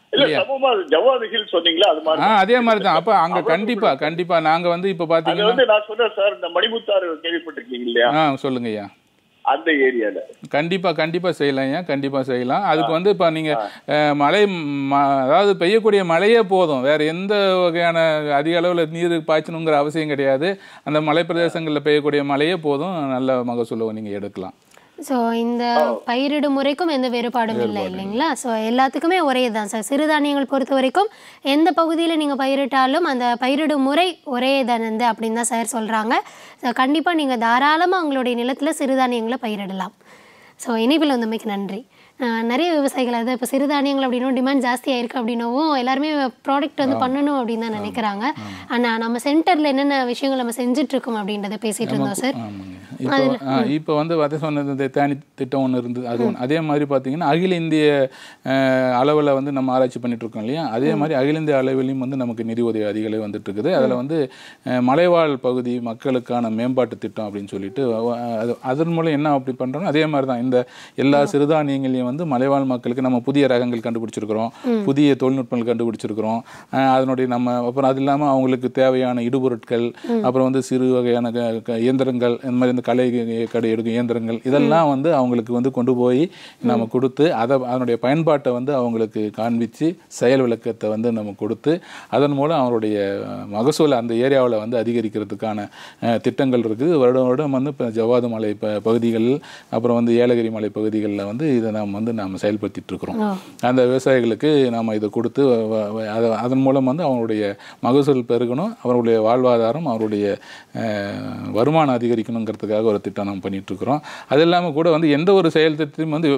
B: அதே மாதிரிதான். அப்ப அங்க கண்டிப்பா நாங்க வந்து இப்ப பாத்தீங்கன்னா
F: நான் சொல்றேன் சார், இந்த மணிமுத்தாறு கேள்விப்பட்டிருக்கீங்க இல்லையா?
B: சொல்லுங்க ஐயா.
F: அந்த ஏரியால
B: கண்டிப்பா செய்யலாம் ஐயா, கண்டிப்பா செய்யலாம். அதுக்கு வந்து இப்ப நீங்க மழை அதாவது பெய்யக்கூடிய மழையே போதும், வேற எந்த வகையான அதிக அளவுல நீர் பாய்ச்சணுங்கிற அவசியம் கிடையாது. அந்த மலை பிரதேசங்கள்ல பெய்யக்கூடிய மழையே போதும், நல்ல மகசூலை நீங்க எடுக்கலாம்.
A: ஸோ இந்த பயிரிடும் முறைக்கும் எந்த வேறுபாடும் இல்லை இல்லைங்களா? ஸோ எல்லாத்துக்குமே ஒரே தான் சார். சிறுதானியங்கள் பொறுத்த வரைக்கும் எந்த பகுதியில் நீங்கள் பயிரிட்டாலும் அந்த பயிரிடும் முறை ஒரே தானந்து அப்படின்னு தான் சார் சொல்கிறாங்க. ஸோ கண்டிப்பாக நீங்கள் தாராளமாக உங்களுடைய நிலத்தில் சிறுதானியங்களை பயிரிடலாம். ஸோ இணைப்பில் வந்தமைக்கு நன்றி. நிறைய விவசாயிகள் அதாவது இப்போ சிறுதானியங்கள் அப்படின்னும் டிமாண்ட் ஜாஸ்தியாக இருக்குது அப்படின்னவும் எல்லாருமே ப்ராடக்ட் வந்து பண்ணணும் அப்படின்னு தான் நினைக்கிறாங்க. ஆனால் நம்ம சென்டரில் என்னென்ன விஷயங்கள் நம்ம செஞ்சிட்ருக்கோம் அப்படின்றத பேசிகிட்டு இருந்தோம் சார்.
B: இப்போ வந்து அதை சொன்னது தேனி திட்டம் ஒன்று இருந்தது, அது ஒன்று. அதே மாதிரி பார்த்தீங்கன்னா அகில இந்திய அளவில் வந்து நம்ம ஆராய்ச்சி பண்ணிட்டு இருக்கோம் இல்லையா, அதே மாதிரி அகில இந்திய அளவிலையும் வந்து நமக்கு நிதி உதவி அதிக அளவு வந்துட்டு இருக்குது. அதில் வந்து மலைவாழ் பகுதி மக்களுக்கான மேம்பாட்டு திட்டம் அப்படின்னு சொல்லிட்டு அதன் மூலம் என்ன அப்படி பண்ணுறோம், அதே மாதிரி தான் இந்த எல்லா சிறுதானியங்களையும் வந்து மலைவாழ் மக்களுக்கு நம்ம புதிய ரகங்கள் கண்டுபிடிச்சிருக்கிறோம், புதிய தொழில்நுட்பங்கள் கண்டுபிடிச்சிருக்கிறோம். அதனுடைய நம்ம அப்புறம் அது இல்லாமல் அவங்களுக்கு தேவையான இடுபொருட்கள், அப்புறம் வந்து சிறு வகையான இயந்திரங்கள், இந்த மாதிரி இந்த களை கடை எடுக்கும் இயந்திரங்கள், இதெல்லாம் வந்து அவங்களுக்கு வந்து கொண்டு போய் நம்ம கொடுத்து அதனுடைய பயன்பாட்டை வந்து அவங்களுக்கு காண்பித்து செயல் விளக்கத்தை வந்து நம்ம கொடுத்து அதன் மூலம் அவருடைய மகசூலை அந்த ஏரியாவில் வந்து அதிகரிக்கிறதுக்கான திட்டங்கள் இருக்குது. வருடம் வந்து இப்போ ஜவ்வாது மலை பகுதிகளில், அப்புறம் வந்து ஏலகிரி மலை பகுதிகளில் வந்து இதை நாம் செயல்படுத்திட்டு இருக்கிறோம். அந்த விவசாயிகளுக்கு நாம் இதை கொடுத்து அதன் மூலம் வந்து அவங்களுடைய மகசூல் பெருகணும், அவருடைய வாழ்வாதாரம், அவருடைய வருமானம் அதிகரிக்கணுங்கிறதுக்காக ஒரு திட்டம் நாம் பண்ணிட்டு இருக்கிறோம். அது இல்லாமல் கூட வந்து எந்த ஒரு செயல் திட்டத்தையும் வந்து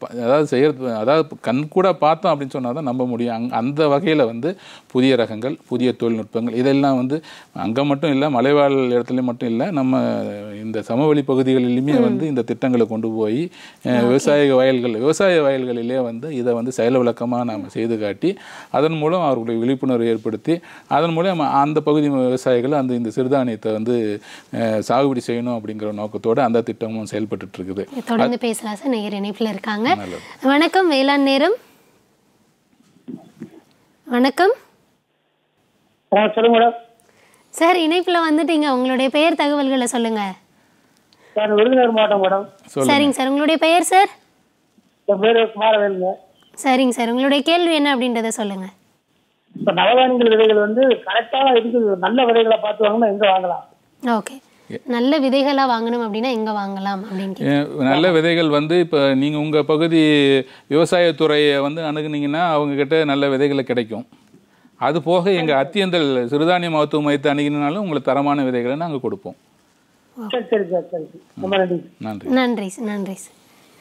B: அதாவது கண் கூட பார்த்தோம் அப்படின்னு சொன்னால் தான் நம்ப முடியும். அந்த வகையில் வந்து புதிய ரகங்கள், புதிய தொழில்நுட்பங்கள் இதெல்லாம் வந்து அங்கே மட்டும் இல்லை, மலைவாழ் இடத்துலையும் மட்டும் இல்லை, நம்ம இந்த சமவெளி பகுதிகளிலுமே வந்து இந்த திட்டங்களை கொண்டு போய் விவசாய வயல்களிலே வந்து இதை வந்து செயல் விளக்கமாக நாம் செய்து காட்டி அதன் மூலம் அவர்களுடைய விழிப்புணர்வு ஏற்படுத்தி அதன் மூலம் அந்த பகுதி விவசாயிகள் இந்த சிறுதானியத்தை வந்து சாகுபடி செய்யணும் அப்படிங்கிற நோக்கத்தோடு அந்த திட்டமும் செயல்பட்டு இருக்குது.
A: தொடர்ந்து பேசலாம் சார். நேயர் இணைப்பில் இருக்காங்க. வணக்கம், வேளாண் நேரம். வணக்கம்.
E: சொல்லுங்க மேடம்.
A: சார் இணைப்பில் வந்துட்டீங்க, உங்களுடைய பெயர் தகவல்களை சொல்லுங்க.
E: சார் விருதுநகர் மாவட்டம் மேடம்.
A: சரிங்க சார், உங்களுடைய பெயர் சார்?
E: என் பேர் குமாரவேலுங்க.
A: சரிங்க சார், உங்களுடைய கேள்வி என்ன அப்படின்றத சொல்லுங்க.
E: இப்போ நவதானியங்கள் விதைகள் வந்து கரெக்டாக இருக்குது, நல்ல விதைகளை பார்த்து வாங்கணும், எங்கே வாங்கலாம்?
A: ஓகே, நல்ல விதைகளாக வாங்கணும் அப்படின்னா எங்கே வாங்கலாம் அப்படின்னு?
B: நல்ல விதைகள் வந்து இப்போ நீங்கள் உங்கள் பகுதி விவசாயத்துறையை வந்து அணுகுனீங்கன்னா அவங்கக்கிட்ட நல்ல விதைகளை கிடைக்கும். அது போக எங்கள் அத்தியந்தல் சிறுதானிய மருத்துவ மையத்தை அணுகினாலும் உங்களுக்கு தரமான விதைகளை நாங்கள் கொடுப்போம்.
E: சரி சார், சரி, ரொம்ப நன்றி.
B: நன்றி
A: நன்றி சார், நன்றி சார்.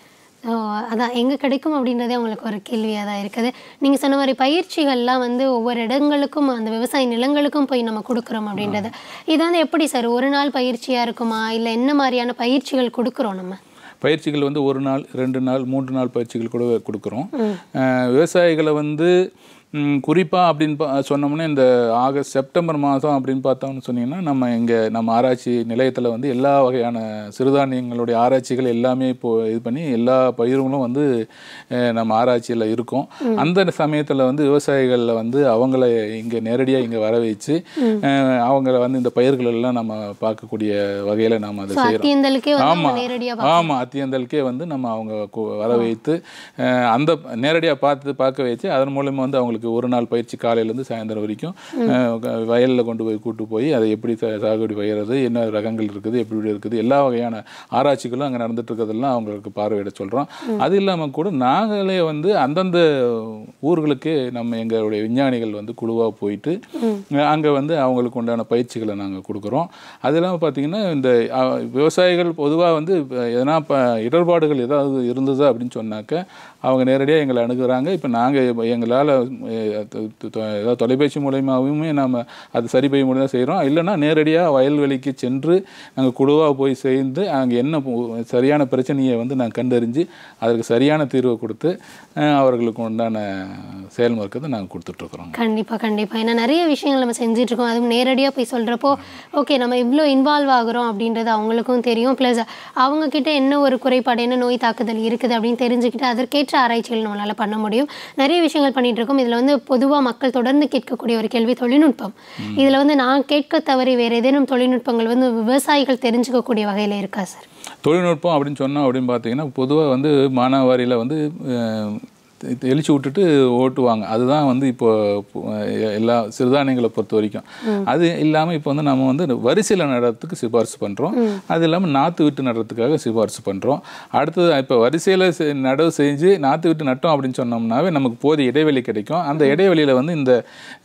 A: அதான் எங்கே கிடைக்கும் அப்படின்றதே உங்களுக்கு ஒரு கேள்வியாக தான் இருக்குது. நீங்கள் சொன்ன மாதிரி பயிற்சிகள்லாம் வந்து ஒவ்வொரு இடங்களுக்கும் அந்த விவசாய நிலங்களுக்கும் போய் நம்ம கொடுக்குறோம் அப்படின்றது. இது வந்து எப்படி சார், ஒரு நாள் பயிற்சியாக இருக்குமா, இல்லை என்ன மாதிரியான பயிற்சிகள் கொடுக்குறோம்? நம்ம
B: பயிற்சிகள் வந்து 1 நாள் 2 நாள் 3 நாள் பயிற்சிகள் கூட கொடுக்குறோம். விவசாயிகளை வந்து குறிப்பாக அப்படின்னு சொன்னோம்னா இந்த ஆகஸ்ட் செப்டம்பர் மாதம் அப்படின்னு பார்த்தோம்னு சொன்னீங்கன்னா நம்ம ஆராய்ச்சி நிலையத்தில் வந்து எல்லா வகையான சிறுதானியங்களுடைய ஆராய்ச்சிகள் எல்லாமே இப்போது இது பண்ணி எல்லா பயிர்களும் வந்து நம்ம ஆராய்ச்சியில் இருக்கும். அந்த சமயத்தில் வந்து விவசாயிகளில் வந்து அவங்கள இங்கே நேரடியாக இங்கே வர வச்சு அவங்கள வந்து இந்த பயிர்கள் எல்லாம் நம்ம பார்க்கக்கூடிய வகையில் நாம் அதை செய்கிறோம். ஆமாம், அத்தியந்தலுக்கே வந்து நம்ம அவங்க வர வைத்து அந்த நேரடியாக பார்க்க வச்சு அதன் மூலமாக வந்து அவங்களுக்கு ஒரு நாள் பயிற்சி காலையிலேருந்து சாயந்தரம் வரைக்கும் வயலில் கொண்டு போய் கூட்டு போய் அதை எப்படி சாகுபடி பயிறது, என்ன ரகங்கள் இருக்குது, எப்படி இருக்குது, எல்லா வகையான ஆராய்ச்சிகளும் அங்கே நடந்துட்டு இருக்கிறதெல்லாம் அவங்களுக்கு பார்வையிட சொல்கிறோம். அது இல்லாமல் கூட நாங்களே வந்து அந்தந்த ஊர்களுக்கு நம்ம எங்களுடைய விஞ்ஞானிகள் வந்து குழுவாக போயிட்டு அங்கே வந்து அவங்களுக்கு உண்டான பயிற்சிகளை நாங்கள் கொடுக்குறோம். அது இல்லாமல் பார்த்தீங்கன்னா இந்த விவசாயிகள் பொதுவாக வந்து எதனா இடர்பாடுகள் ஏதாவது இருந்தது அப்படின்னு சொன்னாக்க அவங்க நேரடியாக எங்களை அணுகுறாங்க. இப்போ நாங்கள் எங்களால் ஏதாவது தொலைபேசி மூலயமாவுமே நாம் அது சரி செய்ய முடியாது செய்கிறோம். இல்லைன்னா நேரடியாக வயல்வெளிக்கு சென்று நாங்கள் குழுவாக போய் சேர்ந்து அங்கே என்ன சரியான பிரச்சனையை வந்து நாங்கள் கண்டறிஞ்சு அதற்கு சரியான தீர்வை கொடுத்து அவர்களுக்கு உண்டான செயல்முறைக்கு நாங்கள் கொடுத்துட்ருக்குறோம்.
A: கண்டிப்பாக கண்டிப்பாக. ஏன்னா நிறைய விஷயங்கள் நம்ம செஞ்சிட்ருக்கோம். அதுவும் நேரடியாக போய் சொல்கிறப்போ ஓகே நம்ம இவ்வளோ இன்வால்வ் ஆகுறோம் அப்படின்றது அவங்களுக்கும் தெரியும். ப்ளஸ் அவங்கக்கிட்ட என்ன ஒரு குறைபாடு, என்ன நோய் தாக்குதல் இருக்குது அப்படின்னு தெரிஞ்சுக்கிட்டு அதற்கேற்ற ஆராய்ச்சிகள் நம்மளால் பண்ண முடியும். நிறைய விஷயங்கள் பண்ணிகிட்ருக்கோம். இதில் வந்து பொதுவாக மக்கள் தொடர்ந்து கேட்கக்கூடிய ஒரு கேள்வி தொழில்நுட்பம். இதில் வந்து நான் கேட்க தவறி வேறு ஏதேனும் தொழில்நுட்பங்கள் வந்து விவசாயிகள் தெரிஞ்சுக்கக்கூடிய வகையில் இருக்கா சார்?
B: தொழில்நுட்பம் அப்படின்னு சொன்னோம் அப்படின்னு பார்த்தீங்கன்னா பொதுவாக வந்து மானாவாரியில் வந்து தெளிச்சு விட்டுட்டு ஓட்டுவாங்க. அதுதான் வந்து இப்போ எல்லா சிறுதானியங்களை பொறுத்த வரைக்கும். அது இல்லாமல் இப்போ வந்து நம்ம வந்து வரிசையில் நடுறதுக்கு சிபாரிசு பண்ணுறோம். அது இல்லாமல் நாற்று விட்டு நடுறதுக்காக சிபாரிசு பண்ணுறோம். அடுத்தது இப்போ வரிசையில் நடவு செஞ்சு நாற்று விட்டு நட்டோம் அப்படின்னு சொன்னோம்னாவே நமக்கு போதிய இடைவெளி கிடைக்கும். அந்த இடைவெளியில் வந்து இந்த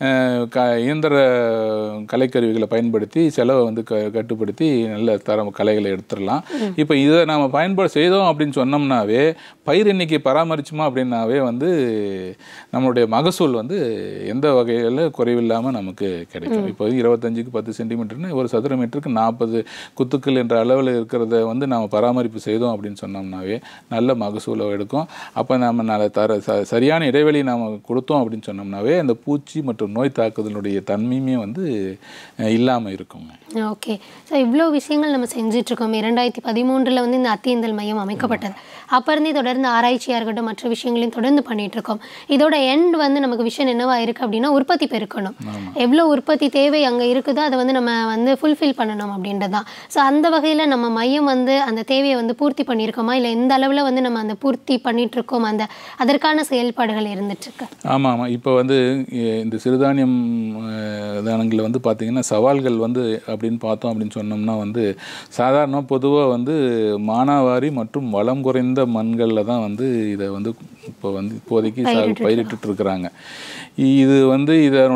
B: இயந்திர கலைக்கருவிகளை பயன்படுத்தி செலவை வந்து கட்டுப்படுத்தி நல்ல தரம் கலைகளை எடுத்துடலாம். இப்போ இதை நாம் செய்தோம் அப்படின்னு சொன்னோம்னாவே பயிர் எண்ணிக்கை பராமரிச்சோமா அப்படின்னாவே வந்து நம்மளுடைய மகசூல் வந்து எந்த வகையில் குறைவில்லாமல் நமக்கு கிடைக்கும். இப்போ 25க்கு 10 சென்டிமீட்டர்னு ஒரு சதுர மீட்டருக்கு 40 குத்துக்கள் என்ற அளவில் இருக்கிறத வந்து நாம் பராமரிப்பு செய்தோம் அப்படின்னு சொன்னோம்னாவே நல்ல மகசூலை எடுக்கும். அப்போ நம்ம சரியான இடைவெளி நாம் கொடுத்தோம் அப்படின்னு சொன்னோம்னாவே அந்த பூச்சி மற்றும் நோய் தாக்குதலுடைய தன்மையுமே வந்து இல்லாமல் இருக்குங்க.
A: ஓகே, ஸோ இவ்வளோ விஷயங்கள் நம்ம செஞ்சிட்ருக்கோம். 2013 வந்து இந்த அத்தியந்தல் மையம் அமைக்கப்பட்டது. அப்போ இருந்தே தொடர்ந்து ஆராய்ச்சியாக இருக்கட்டும் மற்ற விஷயங்களையும் தொடர்ந்து பண்ணிகிட்ருக்கோம். இதோட எண்ட் வந்து நமக்கு விஷயம் என்னவா இருக்குது அப்படின்னா உற்பத்தி பெருக்கணும். எவ்வளோ உற்பத்தி தேவை அங்கே இருக்குதோ அதை வந்து நம்ம வந்து ஃபுல்ஃபில் பண்ணணும் அப்படின்றது தான். ஸோ அந்த வகையில் நம்ம மையம் வந்து அந்த தேவையை வந்து பூர்த்தி பண்ணியிருக்கோமா, இல்லை எந்த அளவில் வந்து நம்ம அந்த பூர்த்தி பண்ணிகிட்ருக்கோம், அதற்கான செயல்பாடுகள் இருந்துகிட்ருக்கு?
B: ஆமாம். இப்போ வந்து இந்த சிறுதானியம் தானங்களில் வந்து பார்த்திங்கன்னா சவால்கள் வந்து அப்படின்னு பார்த்தோம் அப்படின்னு சொன்னோம்னா வந்து சாதாரண பொதுவாக வந்து மானாவாரி மற்றும் வளம் குறைந்த மண்களில் தான் வந்து இதை வந்து இப்போதைக்கு பயிரிட்டு இருக்கிறாங்க. இது வந்து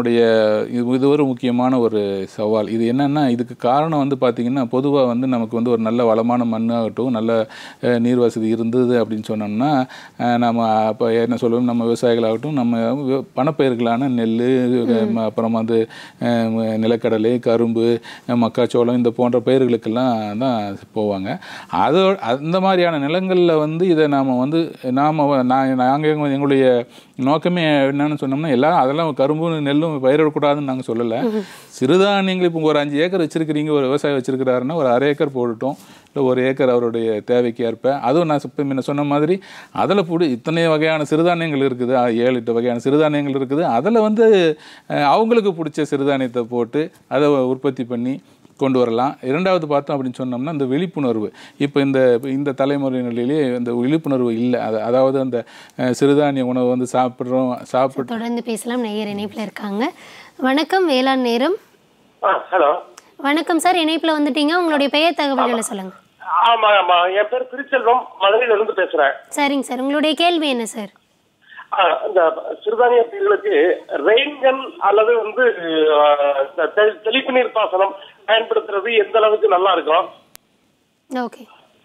B: இது ஒரு முக்கியமான ஒரு சவால். இது என்னென்னா இதுக்கு காரணம் வந்து பார்த்திங்கன்னா பொதுவாக வந்து நமக்கு வந்து ஒரு நல்ல வளமான மண்ணாகட்டும் நல்ல நீர் வசதி இருந்தது அப்படின்னு சொன்னோம்னா நம்ம அப்போ என்ன சொல்லுவோம், நம்ம விவசாயிகளாகட்டும் நம்ம பணப்பயிர்களான நெல், அப்புறம் வந்து நிலக்கடலை, கரும்பு, மக்காச்சோளம் இந்த போன்ற பயிர்களுக்கெல்லாம் தான் போவாங்க. அந்த மாதிரியான நிலங்களில் வந்து இதை நாம் வந்து நாங்கள் எங்களுடைய நோக்கமே என்னன்னு சொன்னோம்னா எல்லாம் அதெல்லாம் கரும்பும் நெல்லும் பயிரிடக்கூடாதுன்னு நாங்கள் சொல்லலை. சிறுதானியங்கள் இப்போ ஒரு 5 ஏக்கர் வச்சிருக்கிறீங்க, ஒரு விவசாயி வச்சிருக்கிறாருன்னா ஒரு 1/2 ஏக்கர் போடட்டும், இல்லை 1 ஏக்கர் அவருடைய தேவைக்கு ஏற்ப. அதுவும் நான் இப்போ முன்ன சொன்ன மாதிரி அதில் இத்தனை வகையான சிறுதானியங்கள் இருக்குது, 7-8 வகையான சிறுதானியங்கள் இருக்குது. அதில் வந்து அவங்களுக்கு பிடிச்ச சிறுதானியத்தை போட்டு அதை உற்பத்தி பண்ணி கொண்டு வரலாம். இரண்டாவது பார்த்தோம் அப்படின்னு சொன்னோம்னா இந்த விழிப்புணர்வு இப்போ இந்த தலைமுறையினரிலேயே இந்த விழிப்புணர்வு இல்லை. அதாவது அந்த சிறுதானிய உணவு வந்து சாப்பிட்டு
A: தொடர்ந்து பேசலாம். நேயர் இணைப்பில் இருக்காங்க. வணக்கம், வேளாண் நேரம்.
G: ஹலோ,
A: வணக்கம் சார், இணைப்பில் வந்துட்டீங்க. உங்களுடைய பெயர் தகவல்களை சொல்லுங்க.
G: ஆமா ஆமா, என் பேர் திருச்செல்வம், மதுரையில இருந்து பேசுறேன்.
A: சரிங்க சார், உங்களுடைய கேள்வி என்ன சார்?
G: இந்த சிறுதானிய பயிர்களுக்கு ரெயின்கன் அல்லது வந்து தெளிப்பு நீர் பாசனம் பயன்படுத்துறது எந்த அளவுக்கு நல்லா இருக்கும்?
A: ஓகே,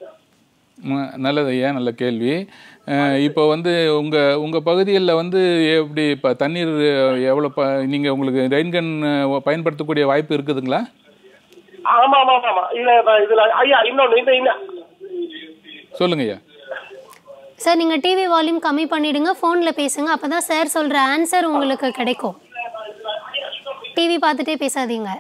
B: நல்லது ஐயா, நல்ல கேள்வி. இப்போ வந்து உங்கள் பகுதிகளில் வந்து எப்படி இப்போ தண்ணீர் எவ்வளோ நீங்கள் உங்களுக்கு ரெயின்கன் பயன்படுத்தக்கூடிய வாய்ப்பு இருக்குதுங்களா?
G: ஆமா ஆமா ஆமா, இதுல ஐயா இன்னொன்னு
B: சொல்லுங்க ஐயா.
A: சார், நீங்கள் டிவி வால்யூம் கம்மி பண்ணிடுங்க, ஃபோனில் பேசுங்க, அப்போ தான் சார் சொல்கிற ஆன்சர் உங்களுக்கு கிடைக்கும். டிவி பார்த்துட்டே பேசாதீங்க.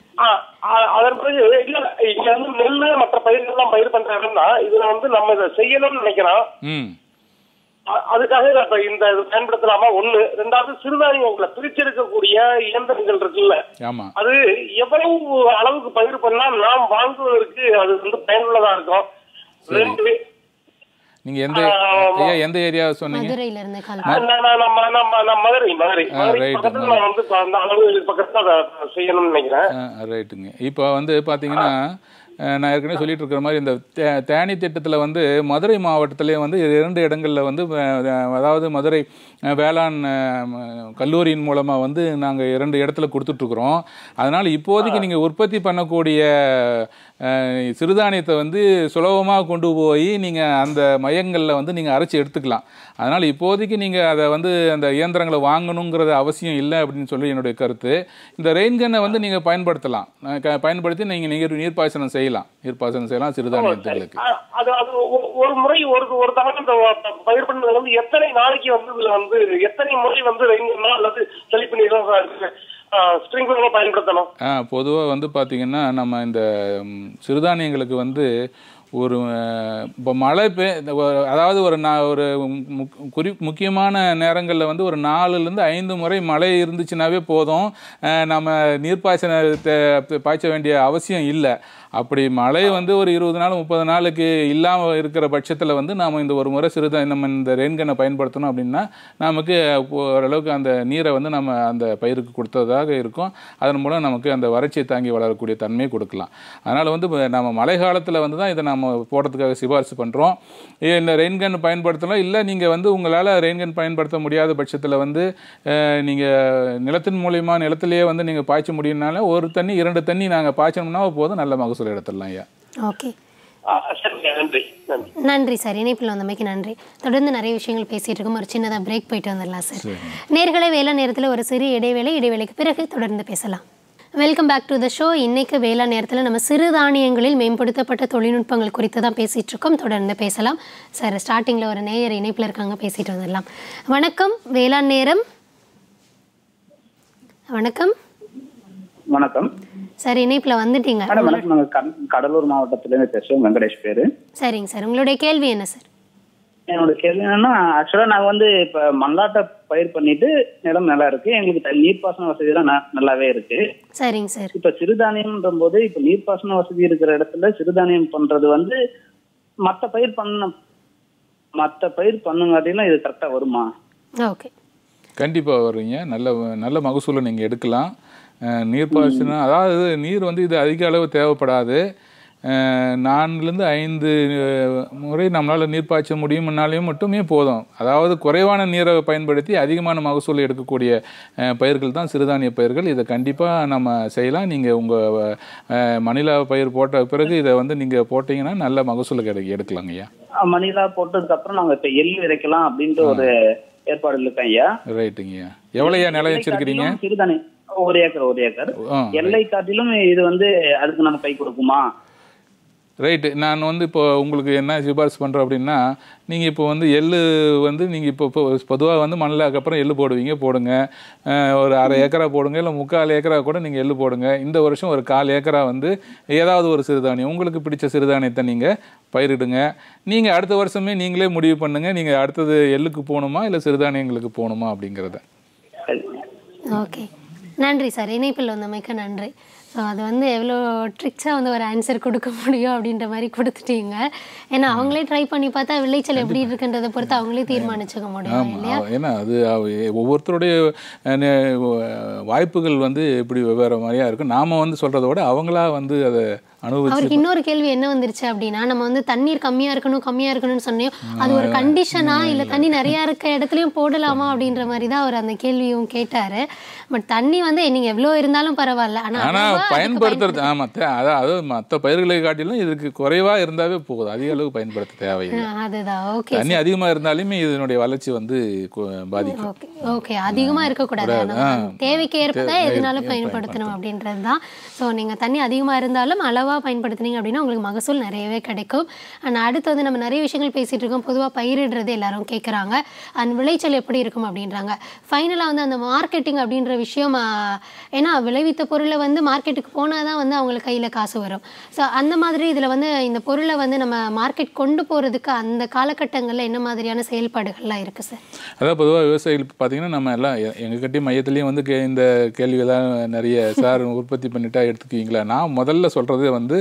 G: அதன் பிறகு இல்ல, இங்க வந்து நெல் மற்ற பயிர்கள்லாம் பயிர் பண்றாங்கன்னா இதுல வந்து நம்ம இதை செய்யணும்னு நினைக்கிறோம். அதுக்காக இப்ப இந்த இது பயன்படுத்தலாமா? ஒண்ணு. ரெண்டாவது, சிறுதானியங்களை பிரிச்செடுக்கக்கூடிய இயந்திரங்கள் இருக்குல்ல, அது எவ்வளவு அளவுக்கு பயிர் பண்ணா நாம் வாங்குவதற்கு அது வந்து பயனுள்ளதா இருக்கும்? ரெண்டு.
B: நீங்க எந்த ஏரியா சொன்னீங்க?
A: மதுரையில இருந்து கால்.
G: மதுரை பக்கத்துல நான் வந்து அந்த அளவு பக்கத்துல செய்யணும்னு நினைக்கிறேன்.
B: ரைட்டுங்க. இப்போ வந்து பாத்தீங்கன்னா நான் ஏற்கனவே சொல்லிட்டு இருக்கிற மாதிரி இந்த தேனி திட்டத்தில் வந்து மதுரை மாவட்டத்திலே வந்து 2 இடங்களில் வந்து அதாவது மதுரை வேளாண் கல்லூரியின் மூலமாக வந்து நாங்கள் 2 இடத்துல கொடுத்துட்ருக்குறோம். அதனால் இப்போதைக்கு நீங்கள் உற்பத்தி பண்ணக்கூடிய சிறுதானியத்தை வந்து சுலபமாக கொண்டு போய் நீங்கள் அந்த மையங்களில் வந்து நீங்கள் அரைச்சி எடுத்துக்கலாம். அதனால் இப்போதைக்கு நீங்கள் அதை வந்து அந்த இயந்திரங்களை வாங்கணுங்கிறது அவசியம் இல்லை அப்படின்னு சொல்லி என்னுடைய கருத்து. இந்த ரெயின்கன்னை வந்து நீங்கள் பயன்படுத்தலாம், பயன்படுத்தி நீங்கள் நீர்ப்பாசனம் செய்யலாம் சிறுதானியங்களுக்கு.
G: ஒரு முறை ஒரு தவணை பயிர் பண்ணது வந்து எத்தனை நாளைக்கு வந்து இதுல வந்து எத்தனை முறை வந்து ரெயின்கன்னா அல்லது தெளிப்பு நீர் ஸ்ப்ரிங்க்லர் பயன்படுத்தணும்?
B: பொதுவாக வந்து பார்த்தீங்கன்னா நம்ம இந்த சிறுதானியங்களுக்கு வந்து ஒரு இப்போ மழை அதாவது ஒரு முக்கியமான நேரங்களில் வந்து ஒரு 4லேருந்து 5 முறை மழை இருந்துச்சுனாவே போதும், நம்ம நீர்ப்பாய்ச்சனத்தை பாய்ச்ச வேண்டிய அவசியம் இல்லை. அப்படி மழை வந்து ஒரு 20 நாள் 30 நாளுக்கு இல்லாமல் இருக்கிற பட்சத்தில் வந்து நாம் இந்த ஒரு முறை நம்ம இந்த ரெயின்கன்னை பயன்படுத்தணும் அப்படின்னா நமக்கு ஓரளவுக்கு அந்த நீரை வந்து நம்ம அந்த பயிருக்கு கொடுத்ததாக இருக்கும். அதன் மூலம் நமக்கு அந்த வறட்சியை தாங்கி வளரக்கூடிய தன்மையை கொடுக்கலாம். அதனால் வந்து நம்ம மழை காலத்தில் வந்து தான் இதை நம்ம போடுறதுக்காக சிபாரிசு பண்ணுறோம். இந்த ரெயின்கன் பயன்படுத்தலாம். இல்லை நீங்கள் வந்து உங்களால் ரெயின்கன் பயன்படுத்த முடியாத பட்சத்தில் வந்து நீங்கள் நிலத்தின் மூலியமா நிலத்திலேயே வந்து நீங்கள் பாய்ச்ச முடியும்னால 1 தண்ணி 2 தண்ணி நாங்கள் பாய்ச்சணும்னா போதும், நல்ல மகசூல் எடுத்துடலாம் ஐயா.
A: ஓகே, நன்றி சார், இணைப்பில் வந்தமைக்கு நன்றி. தொடர்ந்து நிறைய விஷயங்கள் பேசிட்டு இருக்கோம். ஒரு சின்னதாக பிரேக் போயிட்டு வந்துடலாம் சார். நேர்களை வேளாண் நேரத்தில் ஒரு சிறிய இடைவேளைக்கு பிறகு தொடர்ந்து பேசலாம். Welcome back to the show. இன்னைக்கு வேளாண் நேரத்தில் நம்ம சிறுதானியங்களில் மேம்படுத்தப்பட்ட தொழில்நுட்பங்கள் குறித்து தான் பேசிகிட்டு இருக்கோம். தொடர்ந்து பேசலாம் சார். ஸ்டார்டிங்கில் ஒரு நேயர் இணைப்பில் இருக்காங்க, பேசிட்டு வந்துடலாம். வணக்கம், வேளாண் நேரம். வணக்கம்.
E: வணக்கம்
A: சார், இணைப்பில் வந்துட்டீங்க.
E: வணக்கம், நாங்கள் கடலூர் மாவட்டத்திலேருந்து பேசுவோம். வெங்கடேஷ் பேரு.
A: சரிங்க சார், உங்களுடைய கேள்வி என்ன சார்?
E: என்னோட கேள்வி என்னன்னா, ஆக்சுவலா நாங்கள் வந்து இப்போ மல்லாட்டை பயிர் பண்ணிட்டு நிலம் நல்லா இருக்கு, எங்களுக்கு நீர்ப்பாசன வசதி எல்லாம் நல்லாவே இருக்கு.
A: சரிங்க சார்.
E: இப்ப சிறுதானியம்ன்ற போது இப்ப நீர்ப்பாசன வசதி இருக்கிற இடத்துல சிறுதானியம் பண்றது வந்து மற்ற பயிர் பண்ணுங்காட்டினா இது கரெக்டா வருமா?
A: ஓகே,
B: கண்டிப்பாக வருவீங்க. நல்ல மகசூலை நீங்கள் எடுக்கலாம். நீர்ப்பாசனம் அதாவது நீர் வந்து இது அதிக அளவு தேவைப்படாது. 4லேருந்து 5 முறை நம்மளால் நீர் பாய்ச்ச முடியும்னாலையும் மட்டுமே போதும். அதாவது குறைவான நீரை பயன்படுத்தி அதிகமான மகசூலை எடுக்கக்கூடிய பயிர்கள் தான் சிறுதானிய பயிர்கள். இதை கண்டிப்பாக நம்ம செய்யலாம். நீங்கள் உங்கள் மணிலா பயிர் போட்ட பிறகு இதை வந்து நீங்கள் போட்டிங்கன்னா நல்ல மகசூலை எடுக்கலாங்க ஐயா.
E: மணிலா போட்டதுக்கு அப்புறம் நாங்கள் இப்போ எள்ளு விதைக்கலாம் அப்படின்ட்டு ஒரு ஏற்பாடு இருக்கேன் ஐயா.
B: ரைட்டுங்க ஐயா. எவ்வளோயா நிலம் வச்சிருக்கிறீங்க?
E: சிறுதானியம் 1 ஏக்கர். எல்லை காட்டிலும் இது வந்து அதுக்கு நம்ம கை கொடுக்குமா?
B: ரைட்டு. நான் வந்து இப்போ உங்களுக்கு என்ன சிபாரிசு பண்ணுறேன் அப்படின்னா, நீங்கள் இப்போ வந்து எள்ளு வந்து நீங்கள் இப்போ பொதுவாக வந்து மண்ணில் அப்புறம் எள்ளு போடுங்க. ஒரு 1/2 ஏக்கரா போடுங்க, இல்லை 3/4 ஏக்கரா கூட நீங்கள் எள்ளு போடுங்க. இந்த வருஷம் ஒரு 1/4 ஏக்கரா வந்து ஏதாவது ஒரு சிறுதானியம் உங்களுக்கு பிடிச்ச சிறுதானியத்தை நீங்கள் பயிரிடுங்க. நீங்கள் அடுத்த வருஷமே நீங்களே முடிவு பண்ணுங்கள், நீங்கள் அடுத்தது எள்ளுக்கு போகணுமா இல்லை சிறுதானியங்களுக்கு போகணுமா அப்படிங்கிறத.
A: ஓகே, நன்றி சார். இணைப்பில் வந்தமைக்க நன்றி. ஸோ அது வந்து எவ்வளோ ட்ரிக்ஸாக வந்து ஒரு ஆன்சர் கொடுக்க முடியும் அப்படின்ற மாதிரி கொடுத்துட்டீங்க. ஏன்னா அவங்களே ட்ரை பண்ணி பார்த்தா விளைச்சல் எப்படி இருக்குன்றதை பொறுத்து அவங்களே தீர்மானிச்சுக்க முடியும் இல்லையா?
B: ஏன்னா அது ஒவ்வொருத்தருடைய வாய்ப்புகள் வந்து எப்படி வெவ்வேறு மாதிரியா இருக்கும். நாம் வந்து சொல்கிறத விட அவங்களா வந்து அதை
A: அவருக்கு இன்னொரு கேள்வி என்ன வந்துருச்சு அப்படின்னா, நம்ம வந்து தண்ணீர் கம்மியா இருக்கணும்னு சொன்னோம். அது ஒரு கண்டிஷனா இல்ல தண்ணி நிறைய இருக்க இடத்துலயும் போடலாமா அப்படின்ற மாதிரி தான் அவர் அந்த கேள்வியும் கேட்டாரு. பட் தண்ணி வந்து நீங்க எவ்வளவு இருந்தாலும் பரவாயில்ல, ஆனா
B: பயன்படுத்துறது அதாவது மற்ற பயிர்களை காட்டிலும் இதுக்கு குறைவா இருந்தாவே போகுது, அதிக அளவு பயன்படுத்த தேவையில்லை.
A: அதுதான். ஓகே,
B: தண்ணி அதிகமா இருந்தாலுமே இதனுடைய வளர்ச்சி வந்து பாதிக்கும்.
A: ஓகே, அதிகமா இருக்கக்கூடாது, தேவைக்கு ஏற்பதான் எதுனாலும் பயன்படுத்தணும் அப்படின்றது தான். ஸோ நீங்க தண்ணி அதிகமா இருந்தாலும் அளவா பயன்படுத்தினீங்க அப்படின்னா உங்களுக்கு மகசூல் நிறையவே கிடைக்கும். அண்ட் அடுத்து வந்து நம்ம நிறைய விஷயங்கள் பேசிட்டு இருக்கோம். பொதுவாக பயிரிடுறது எல்லாரும் கேட்குறாங்க, அண்ட் விளைச்சல் எப்படி இருக்கும் அப்படின்றாங்க. ஃபைனலாக வந்து அந்த மார்க்கெட்டிங் அப்படின்ற விஷயம், ஏன்னா விளைவித்த பொருளை வந்து மார்க்கெட்டுக்கு போனால் தான் வந்து அவங்களுக்கு கையில் காசு வரும். ஸோ அந்த மாதிரி இதில் வந்து இந்த பொருளை வந்து நம்ம மார்க்கெட் கொண்டு போகிறதுக்கு அந்த காலகட்டங்களில் என்ன மாதிரியான செயல்பாடுகள்லாம் இருக்குது சார்?
B: அதாவது பொதுவாக விவசாயிகள் பார்த்தீங்கன்னா நம்ம எல்லாம் எங்ககிட்டயும் மையத்துலேயும் வந்து இந்த கேள்விகள்லாம் நிறைய சார் உற்பத்தி பண்ணிட்டா எடுத்துக்குவீங்களா. நான் முதல்ல சொல்கிறது வந்து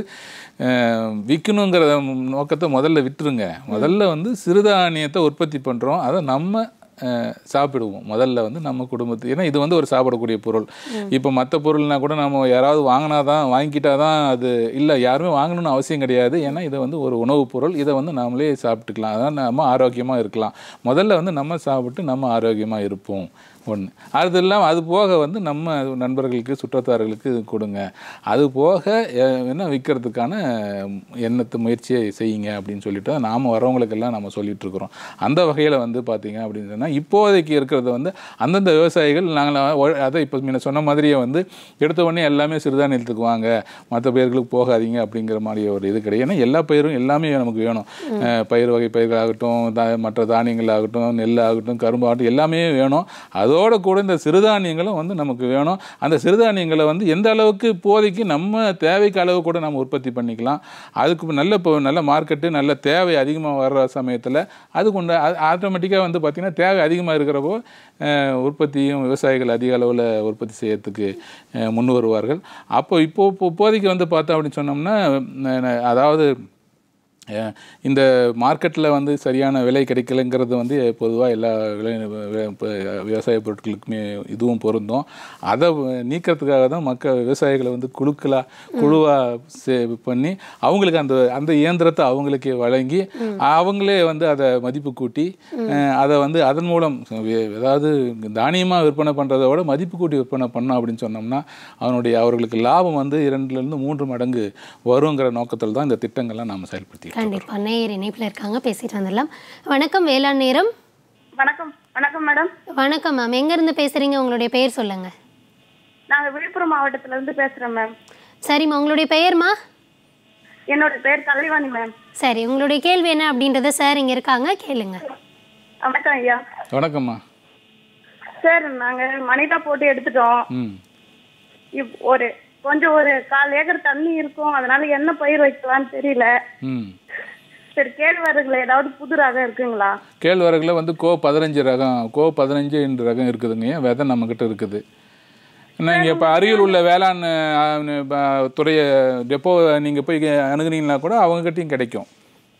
B: விற்கணுங்கிற நோக்கத்தை முதல்ல விட்டுருங்க. முதல்ல வந்து சிறுதானியத்தை உற்பத்தி பண்ணுறோம், அதை நம்ம சாப்பிடுவோம் முதல்ல வந்து நம்ம குடும்பத்துக்கு. ஏன்னா இது வந்து ஒரு சாப்பிடக்கூடிய பொருள். இப்போ மற்ற பொருள்னா கூட நம்ம யாராவது வாங்கிக்கிட்டா தான் அது இல்லை, யாருமே வாங்கணும்னு அவசியம் கிடையாது. ஏன்னா இதை வந்து ஒரு உணவுப் பொருள், இதை வந்து நாமளே சாப்பிட்டுக்கலாம், அதான் நம்ம ஆரோக்கியமாக இருக்கலாம். முதல்ல வந்து நம்ம சாப்பிட்டு நம்ம ஆரோக்கியமாக இருப்போம் ஒன்று. அது இல்லாமல் அது போக வந்து நம்ம நண்பர்களுக்கு சுற்றத்தார்களுக்கு கொடுங்க. அது போக என்ன விற்கிறதுக்கான எண்ணத்தை முயற்சியை செய்யுங்க அப்படின்னு சொல்லிட்டு நாம் வரவங்களுக்கெல்லாம் நம்ம சொல்லிகிட்ருக்குறோம். அந்த வகையில் வந்து பார்த்திங்க அப்படின்னு சொன்னால் இப்போதைக்கு இருக்கிறத வந்து அந்தந்த விவசாயிகள் நாங்கள் அதை இப்போ முன்ன சொன்ன மாதிரியே வந்து எடுத்த உடனே எல்லாமே சிறுதானியத்துக்கு வாங்க, மற்ற பயிர்களுக்கு போகாதீங்க அப்படிங்கிற மாதிரி ஒரு இது கிடையாது. ஏன்னா எல்லா பயிரும் எல்லாமே நமக்கு வேணும். பயிர் வகை பயிர்களாகட்டும், மற்ற தானியங்கள் ஆகட்டும், நெல் ஆகட்டும், கரும்பு ஆகட்டும், எல்லாமே வேணும். அதோட கூட இந்த சிறுதானியங்களும் வந்து நமக்கு வேணும். அந்த சிறுதானியங்களை வந்து எந்த அளவுக்கு இப்போதைக்கு நம்ம தேவைக்கு அளவு கூட நம்ம உற்பத்தி பண்ணிக்கலாம். அதுக்கு நல்ல மார்க்கெட்டு, நல்ல தேவை அதிகமாக வர்ற சமயத்தில் அதுக்கு ஆட்டோமேட்டிக்காக வந்து பார்த்திங்கன்னா தேவை அதிகமாக இருக்கிறப்போ உற்பத்தியும் விவசாயிகள் அதிக அளவில் உற்பத்தி செய்யறதுக்கு முன் வருவார்கள். இப்போதைக்கு வந்து பார்த்தோம் அப்படின்னு சொன்னோம்னா, அதாவது இந்த மார்க்கெட்டில் வந்து சரியான விலை கிடைக்கலைங்கிறது வந்து பொதுவாக எல்லா விவசாய பொருட்களுக்குமே இதுவும் பொருந்தும். அதை நீக்கிறதுக்காக தான் விவசாயிகளை வந்து குழுவாக பண்ணி அவங்களுக்கு அந்த இயந்திரத்தை அவங்களுக்கே வழங்கி அவங்களே வந்து அதை மதிப்பு கூட்டி அதை வந்து அதன் மூலம் ஏதாவது தானியமாக விற்பனை பண்ணுறதை விட மதிப்பு கூட்டி விற்பனை பண்ணோம் அப்படின்னு சொன்னோம்னா அவர்களுக்கு லாபம் வந்து 2 to 3 மடங்கு வருங்கிற நோக்கத்தில் தான் இந்த திட்டங்கள்லாம் நாம் செயல்படுத்தி.
A: கண்டிப்பா நேயர் இணைப்பில் இருக்காங்க, பேசிட்டு வந்துடலாம். வணக்கம், வேளாண் நேரம்.
D: வணக்கம். வணக்கம் மேடம்.
A: வணக்கம் மேம், எங்க இருந்து பேசுறீங்க? உங்களுடைய பெயர் சொல்லுங்க.
D: நாங்க விழுப்புரம் மாவட்டத்துல இருந்து பேசுறோம் மேம்.
A: சரிம்மா, உங்களுடைய பெயர்மா?
D: என்னோட பேர் கலைவாணி மேம்.
A: சரி, உங்களுடைய கேள்வி என்ன அப்படின்றத சார் இங்க இருக்காங்க, கேளுங்க.
D: வணக்கம் ஐயா.
B: வணக்கம்மா.
D: சார், நாங்க மனிதா போட்டு எடுத்துட்டோம். கொஞ்சம் ஒரு 1/4 ஏக்கர் தண்ணி இருக்கும், அதனால என்ன பயிர் வைக்கலாம்னு தெரியல. சரி, கேழ்வரகுல ஏதாவது புது ரகம் இருக்குங்களா?
B: கேழ்வரகுல வந்து கோ-15 ரகம், கோ-15 என்ற ரகம் இருக்குதுங்க. விதை நம்மக்கிட்ட இருக்குது. நீங்கள் இப்போ அருகில் உள்ள வேளாண் துறையை டெப்போ நீங்கள் போய் அணுகுனீங்கன்னா கூட அவங்ககிட்டையும் கிடைக்கும்.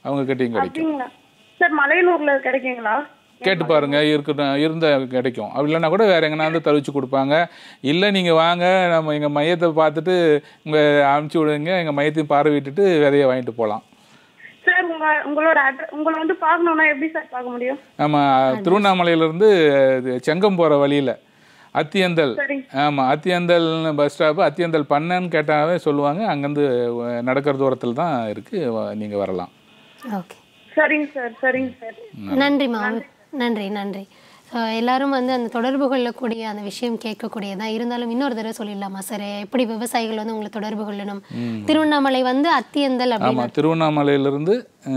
D: சார், மலையனூர்ல கிடைக்குங்களா?
B: கேட்டு பாருங்க, இருந்தால் கிடைக்கும். அப்படி இல்லைன்னா கூட வேற எங்கன்னா வந்து தவிச்சு கொடுப்பாங்க. இல்லை நீங்கள் வாங்க, நம்ம எங்கள் மையத்தை பார்த்துட்டு அனுப்பிச்சி விடுங்க, எங்கள் மையத்தையும் பார்வையிட்டுட்டு விதையை வாங்கிட்டு போகலாம்.
D: சார், உங்களை வந்து பார்க்கணும்னா எப்படி சார் பார்க்க முடியும்?
B: நம்ம திருவண்ணாமலையிலேருந்து செங்கம் போகிற வழியில் அத்தியந்தல், ஆமாம், அத்தியந்தல் பஸ் ஸ்டாப்பு, அத்தியந்தல் பண்ணன்னு கேட்டாவே சொல்லுவாங்க. அங்கேருந்து நடக்கிற தூரத்தில் தான் இருக்குது, நீங்கள் வரலாம்.
A: ஓகே,
D: சரிங்க சார்.
A: நன்றிம்மா. நன்றி. எல்லாரும் வந்து அந்த தொடர்பு கொள்ளக்கூடிய அந்த விஷயம் கேட்கக்கூடியதான். இருந்தாலும் இன்னொரு தடவை சொல்லிடலாமா சார், எப்படி விவசாயிகள் வந்து உங்களை தொடர்பு கொள்ளணும்? திருவண்ணாமலை வந்து அத்தியந்தல்
B: ஆமா, திருவண்ணாமலையிலிருந்து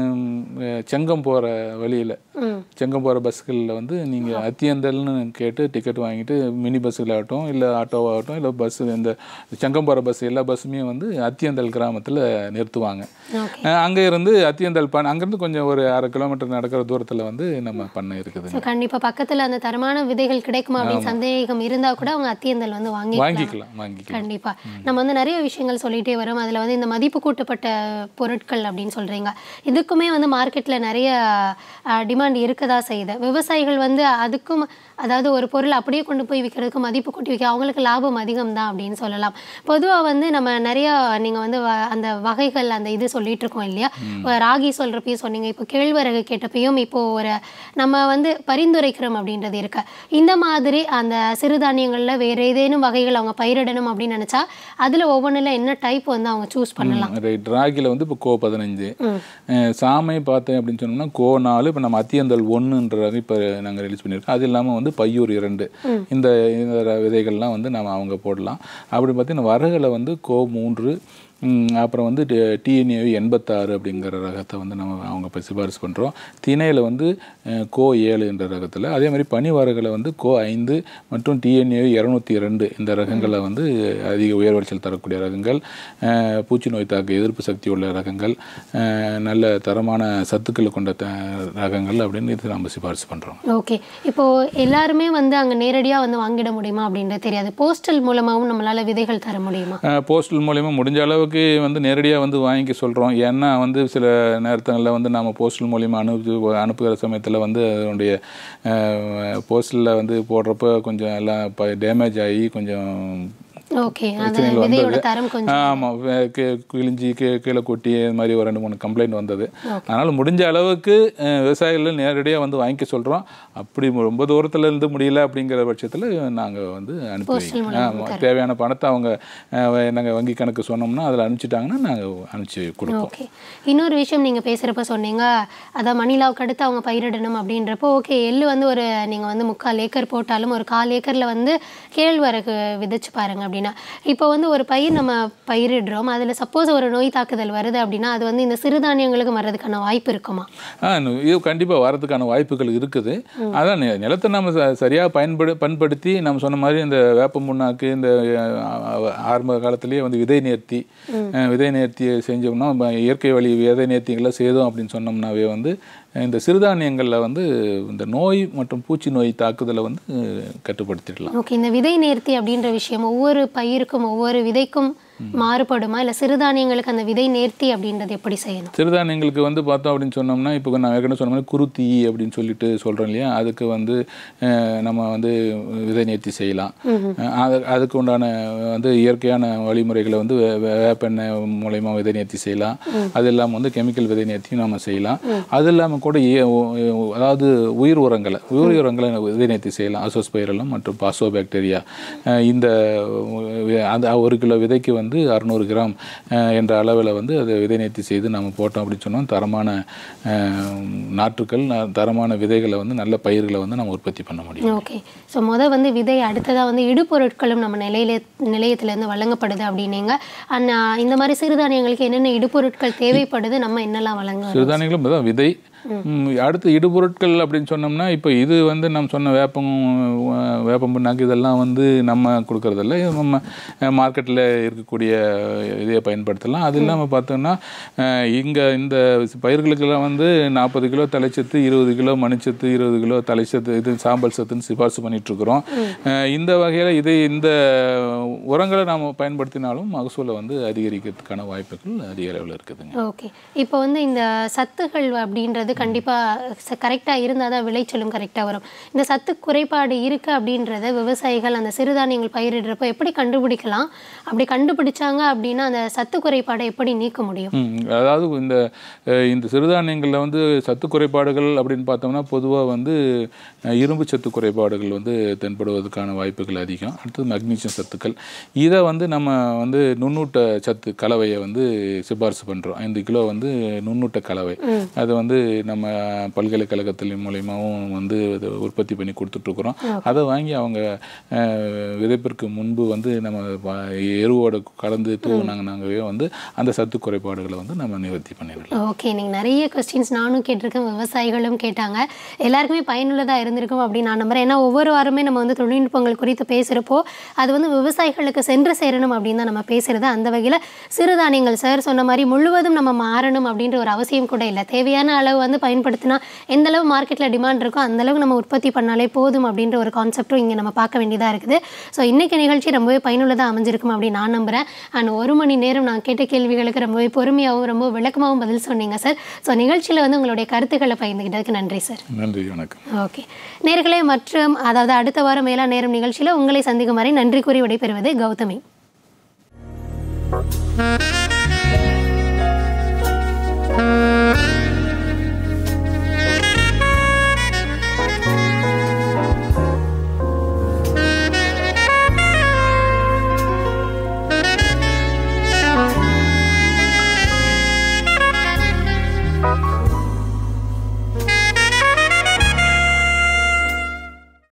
B: செங்கம் போற வழியில, செங்கம் போற பஸ்களில் வந்து நீங்க அத்தியந்தல்னு கேட்டு டிக்கெட் வாங்கிட்டு மினி பஸ்ஸில் ஆகட்டும் இல்லை ஆட்டோவாகட்டும் இல்லை பஸ், இந்த செங்கம் போற பஸ் எல்லா பஸ்ஸுமே வந்து அத்தியந்தல் கிராமத்தில் நிறுத்துவாங்க. அங்கே இருந்து அத்தியந்தல் அங்கேருந்து கொஞ்சம் ஒரு 1/2 கிலோமீட்டர் நடக்கிற தூரத்தில் வந்து நம்ம பண்ண இருக்குது.
A: கண்டிப்பா பக்கத்தில் அந்த தரமான விதைகள் கிடைக்குமா அப்படின்னு சந்தேகம் இருந்தால் கூட அவங்க அத்தியந்தல் வந்து வாங்கிக்கலாம். கண்டிப்பா நம்ம வந்து நிறைய விஷயங்கள் சொல்லிட்டே வரோம். அதில் வந்து இந்த மதிப்பு கூட்டப்பட்ட பொருட்கள் அப்படின்னு சொல்றீங்க, இதுக்குமே வந்து மார்க்கெட்டில் நிறைய டிமாண்ட் இருக்கதா செய்யுது. விவசாயிகள் வந்து அதுக்கும், அதாவது ஒரு பொருள் அப்படியே கொண்டு போய் விற்கிறதுக்கு மதிப்பு கூட்டி விற்க அவங்களுக்கு லாபம் அதிகம் தான் அப்படின்னு சொல்லலாம். பொதுவாக வந்து நம்ம நிறைய நீங்கள் வந்து அந்த வகைகள் அந்த இது சொல்லிட்டு இருக்கோம் இல்லையா, ராகி சொல்கிறப்பையும் சொன்னீங்க, இப்போ கேழ்வரகு கேட்டப்பையும் இப்போ ஒரு நம்ம வந்து பரிந்துரைக்கிறோம் அப்படின்றது இருக்கு. இந்த மாதிரி அந்த சிறுதானியங்களில் வேறு ஏதேனும் வகைகள் அவங்க பயிரிடணும் அப்படின்னு நினச்சா அதில் ஒவ்வொன்றில் என்ன டைப் வந்து அவங்க சூஸ் பண்ணலாம்?
B: ரைட், ராகியில் வந்து இப்போ கோ 15, சாமை பார்த்தேன் அப்படின்னு சொன்னோம்னா கோ 4, இப்போ நம்ம அத்தியந்தல் 1ன்ற இப்போ நாங்கள் ரிலீஸ் பண்ணியிருக்கோம். அது இல்லாமல் வந்து பையூர் 2, இந்த விதைகள்லாம் வந்து நம்ம அவங்க போடலாம். அப்படி பார்த்தீங்கன்னா வரகுல வந்து கோ 3, அப்புறம் வந்து டிஎன்ஏ 86 அப்படிங்கிற ரகத்தை வந்து நம்ம அவங்க இப்போ சிபாரிசு பண்ணுறோம். திணையில் வந்து கோ 7 என்ற ரகத்தில், அதே மாதிரி பனிவரகுல வந்து கோ 5 மற்றும் டிஎன்ஏ 202 இந்த ரகங்களை வந்து அதிக உயர் விளைச்சல் தரக்கூடிய ரகங்கள், பூச்சி நோய் தாக்க எதிர்ப்பு சக்தி உள்ள ரகங்கள், நல்ல தரமான சத்துக்களை கொண்ட ரகங்கள் அப்படின்னு இது நம்ம சிபாரிசு பண்ணுறோம்.
A: ஓகே, இப்போது எல்லாருமே வந்து அங்கே நேரடியாக வந்து வாங்கிட முடியுமா அப்படின்றது தெரியாது. போஸ்டல் மூலமாகவும் நம்மளால் விதைகள் தர முடியுமா?
B: போஸ்டல் மூலமாக முடிஞ்ச அளவுக்கு வந்து நேரடியாக வந்து வாங்கி சொல்கிறோம். ஏன்னா வந்து சில நேரங்களில் வந்து நம்ம போஸ்டல் மூலிமா அனுப்புகிற சமயத்தில் வந்து அதனுடைய போஸ்டலில் வந்து போடுறப்ப கொஞ்சம் எல்லாம் டேமேஜ் ஆகி கொஞ்சம் கிழிஞ்சி கீழே கொட்டி இது மாதிரி ஒரு 2-3 கம்ப்ளைண்ட் வந்தது. அதனால் முடிஞ்ச அளவுக்கு விவசாயிகள் நேரடியாக வந்து வாங்கிக்க சொல்கிறோம். அப்படி ரொம்ப தூரத்தில் இருந்து முடியல அப்படிங்கிற பட்சத்தில் நாங்கள் வந்து அனுப்பி தேவையான பணத்தை அவங்க நாங்கள் வங்கி கணக்கு சொன்னோம்னா அதில் அனுப்பிச்சிட்டாங்கன்னா நாங்கள் அனுப்பிச்சி கொடுப்போம்.
A: ஓகே, இன்னொரு விஷயம் நீங்கள் பேசுகிறப்ப சொன்னீங்க, அதான் மணிலாவுக்கு அடுத்து அவங்க பயிரிடணும் அப்படின்றப்போ ஓகே, எள்ளு வந்து ஒரு நீங்கள் வந்து 3/4 ஏக்கர் போட்டாலும் ஒரு 1/4 ஏக்கரில் வந்து கேழ்வரகு விதைச்சு பாருங்க அப்படின்னா, இப்போ வந்து ஒரு பயிர் நம்ம பயிரிடுறோம், அதில் சப்போஸ் ஒரு நோய் தாக்குதல் வருது அப்படின்னா அது வந்து இந்த சிறுதானியங்களுக்கு வர்றதுக்கான வாய்ப்பு இருக்குமா?
B: இது கண்டிப்பாக வரதுக்கான வாய்ப்புகள் இருக்குது. அதான் நிலத்தை நம்ம சரியாக பயன்படுத்தி நம்ம சொன்ன மாதிரி இந்த வேப்ப முன்னாக்கு இந்த ஆரம்ப காலத்திலேயே வந்து விதை நேர்த்தி செஞ்சோம்னா, இயற்கை வழி விதை நேர்த்திகளை செய்தோம் அப்படின்னு சொன்னோம்னாவே வந்து இந்த சிறுதானியங்களில் வந்து இந்த நோய் மற்றும் பூச்சி நோய் தாக்குதலை வந்து கட்டுப்படுத்திடலாம்.
A: ஓகே, இந்த விதை நேர்த்தி அப்படின்ற விஷயம் ஒவ்வொரு பயிருக்கும் ஒவ்வொரு விதைக்கும் மாறுபடுமா, இல்லை சிறுதானியங்களுக்கு அந்த விதை நேர்த்தி அப்படின்றது எப்படி செய்யணும்?
B: சிறுதானியங்களுக்கு வந்து பார்த்தோம் அப்படின்னு சொன்னோம்னா, இப்போ நான் ஏற்கனவே சொன்ன மாதிரி குருத்தி அப்படின்னு சொல்லிட்டு சொல்கிறோம் இல்லையா, அதுக்கு வந்து நம்ம வந்து விதை நேர்த்தி செய்யலாம். அதுக்கு உண்டான வந்து இயற்கையான வழிமுறைகளை வந்து வேப்பெண்ணெய் மூலயமா விதை நேர்த்தி செய்யலாம். அது இல்லாமல் வந்து கெமிக்கல் விதை நேர்த்தியும் நம்ம செய்யலாம். அது இல்லாமல் கூட அதாவது உயிர் உரங்களை விதை நேர்த்தி செய்யலாம். அசோஸ்பைரலம் மற்றும் பாசோ பாக்டீரியா. இந்த அந்த 1 கிலோ விதைக்கு வந்து 600 கிராம் என்ற அளவில் வந்து அதை விதை நேர்த்தி செய்து நம்ம போட்டோம் அப்படின்னு சொன்னோம், தரமான நாற்றுக்கள், தரமான விதைகளை வந்து நல்ல பயிர்களை வந்து நம்ம உற்பத்தி பண்ண முடியும்.
A: ஓகே, ஸோ முதல் வந்து விதை, அடுத்ததாக வந்து இடுபொருட்களும் நம்ம நிலையத்திலேருந்து வழங்கப்படுது அப்படின்னீங்க. இந்த மாதிரி சிறுதானியங்களுக்கு என்னென்ன இடுபொருட்கள் தேவைப்படுது, நம்ம என்னெல்லாம் வழங்க?
B: சிறுதானியங்களும் தான் விதை, அடுத்து இடுபொருட்கள் அப்படின்னு சொன்னோம்னா, இப்போ இது வந்து நம்ம சொன்ன வேப்பம் புண்ணாக்கு இதெல்லாம் வந்து நம்ம கொடுக்கறதில்ல, நம்ம மார்க்கெட்டில் இருக்கக்கூடிய இதையை பயன்படுத்தலாம். அது இல்லாமல் பார்த்தோம்னா இங்கே இந்த பயிர்களுக்கெல்லாம் வந்து 40 கிலோ தலைச்சத்து, 20 கிலோ மணிச்சத்து, 20 கிலோ தலைச்சத்து, இது சாம்பல் சத்துன்னு சிபாரிசு பண்ணிகிட்ருக்குறோம். இந்த வகையில் இந்த உரங்களை நாம் பயன்படுத்தினாலும் மகசூலை வந்து அதிகரிக்கிறதுக்கான வாய்ப்புகள் அதிக அளவில் இருக்குதுங்க.
A: ஓகே, இப்போ வந்து இந்த சத்துகள் அப்படின்றது கண்டிப்பாக கரெக்டாக இருந்தால் தான் விளைச்சலும் கரெக்டாக வரும். இந்த சத்து குறைபாடு இருக்குது அப்படின்றத விவசாயிகள் அந்த சிறுதானியங்கள் பயிரிடுறப்போ எப்படி கண்டுபிடிக்கலாம்? அப்படி கண்டுபிடிச்சாங்க அப்படின்னா அந்த சத்து குறைபாடை எப்படி நீக்க முடியும்?
B: அதாவது இந்த சிறுதானியங்களில் வந்து சத்து குறைபாடுகள் அப்படின்னு பார்த்தோம்னா பொதுவாக வந்து இரும்பு சத்து குறைபாடுகள் வந்து தென்படுவதற்கான வாய்ப்புகள் அதிகம். அடுத்தது மக்னீசியம் சத்துக்கள். இதை வந்து நம்ம வந்து நுண்ணூட்ட சத்து கலவையை வந்து சிபாரிசு பண்ணுறோம். 5 கிலோ வந்து நுண்ணூட்ட கலவை. அது வந்து நம்ம பல்கலைக்கழகத்தின் மூலயமாவும் வந்து உற்பத்தி பண்ணி கொடுத்துட்ருக்குறோம். அதை வாங்கி அவங்க விதைப்பிற்கு முன்பு வந்து நம்ம எருவோட கலந்து தூவினாங்கனாங்கவே வந்து அந்த சத்து குறைபாடுகளை வந்து நம்ம நிவர்த்தி பண்ணிடலாம்.
A: ஓகே, நீங்கள் நிறைய கொஸ்டின்ஸ் நானும் கேட்டிருக்கேன், விவசாயிகளும் கேட்டாங்க. எல்லாருக்குமே பயனுள்ளதாக இருந்திருக்கும் அப்படின்னு நான் நம்புகிறேன். ஏன்னா ஒவ்வொரு வாரமே நம்ம வந்து தொழில்நுட்பங்கள் குறித்து பேசுகிறப்போ அது வந்து விவசாயிகளுக்கு சென்று சேரணும் அப்படின்னு தான் நம்ம பேசுகிறது. அந்த வகையில் சிறுதானியங்கள் சார் சொன்ன மாதிரி முழுவதும் நம்ம மாறணும் அப்படின்ற ஒரு அவசியம் கூட இல்லை. தேவையான அளவு வந்து பயன்படுத்தினா எந்த அளவு மார்க்கெட்டில் டிமாண்ட் இருக்கோ அந்தளவு நம்ம உற்பத்தி பண்ணாலே போதும் அப்படின்ற ஒரு கான்செப்டும் இங்கே நம்ம பார்க்க வேண்டியதாக இருக்குது. ஸோ இன்றைக்கி நிகழ்ச்சி ரொம்பவே பயனுள்ளதாக அமைஞ்சிருக்கும் அப்படின்னு நான் நம்புகிறேன். அண்ட் 1 மணி நேரம் நான் கேட்ட கேள்விகளுக்கு ரொம்பவே பொறுமையாகவும் ரொம்ப விளக்கமாகவும் பதில் சொன்னீங்க சார். ஸோ நிகழ்ச்சியில் வந்து உங்களுடைய கருத்துக்களை பகிர்ந்துக்கிட்டதுக்கு நன்றி சார்.
B: நன்றி, வணக்கம்.
A: ஓகே நேயர்களே, மற்றும் அதாவது அடுத்த வாரம் வேளாண் நேரம் நிகழ்ச்சியில் உங்களை சந்திக்கும் வரை நன்றி கூறி விடைபெறுவது கௌதமி.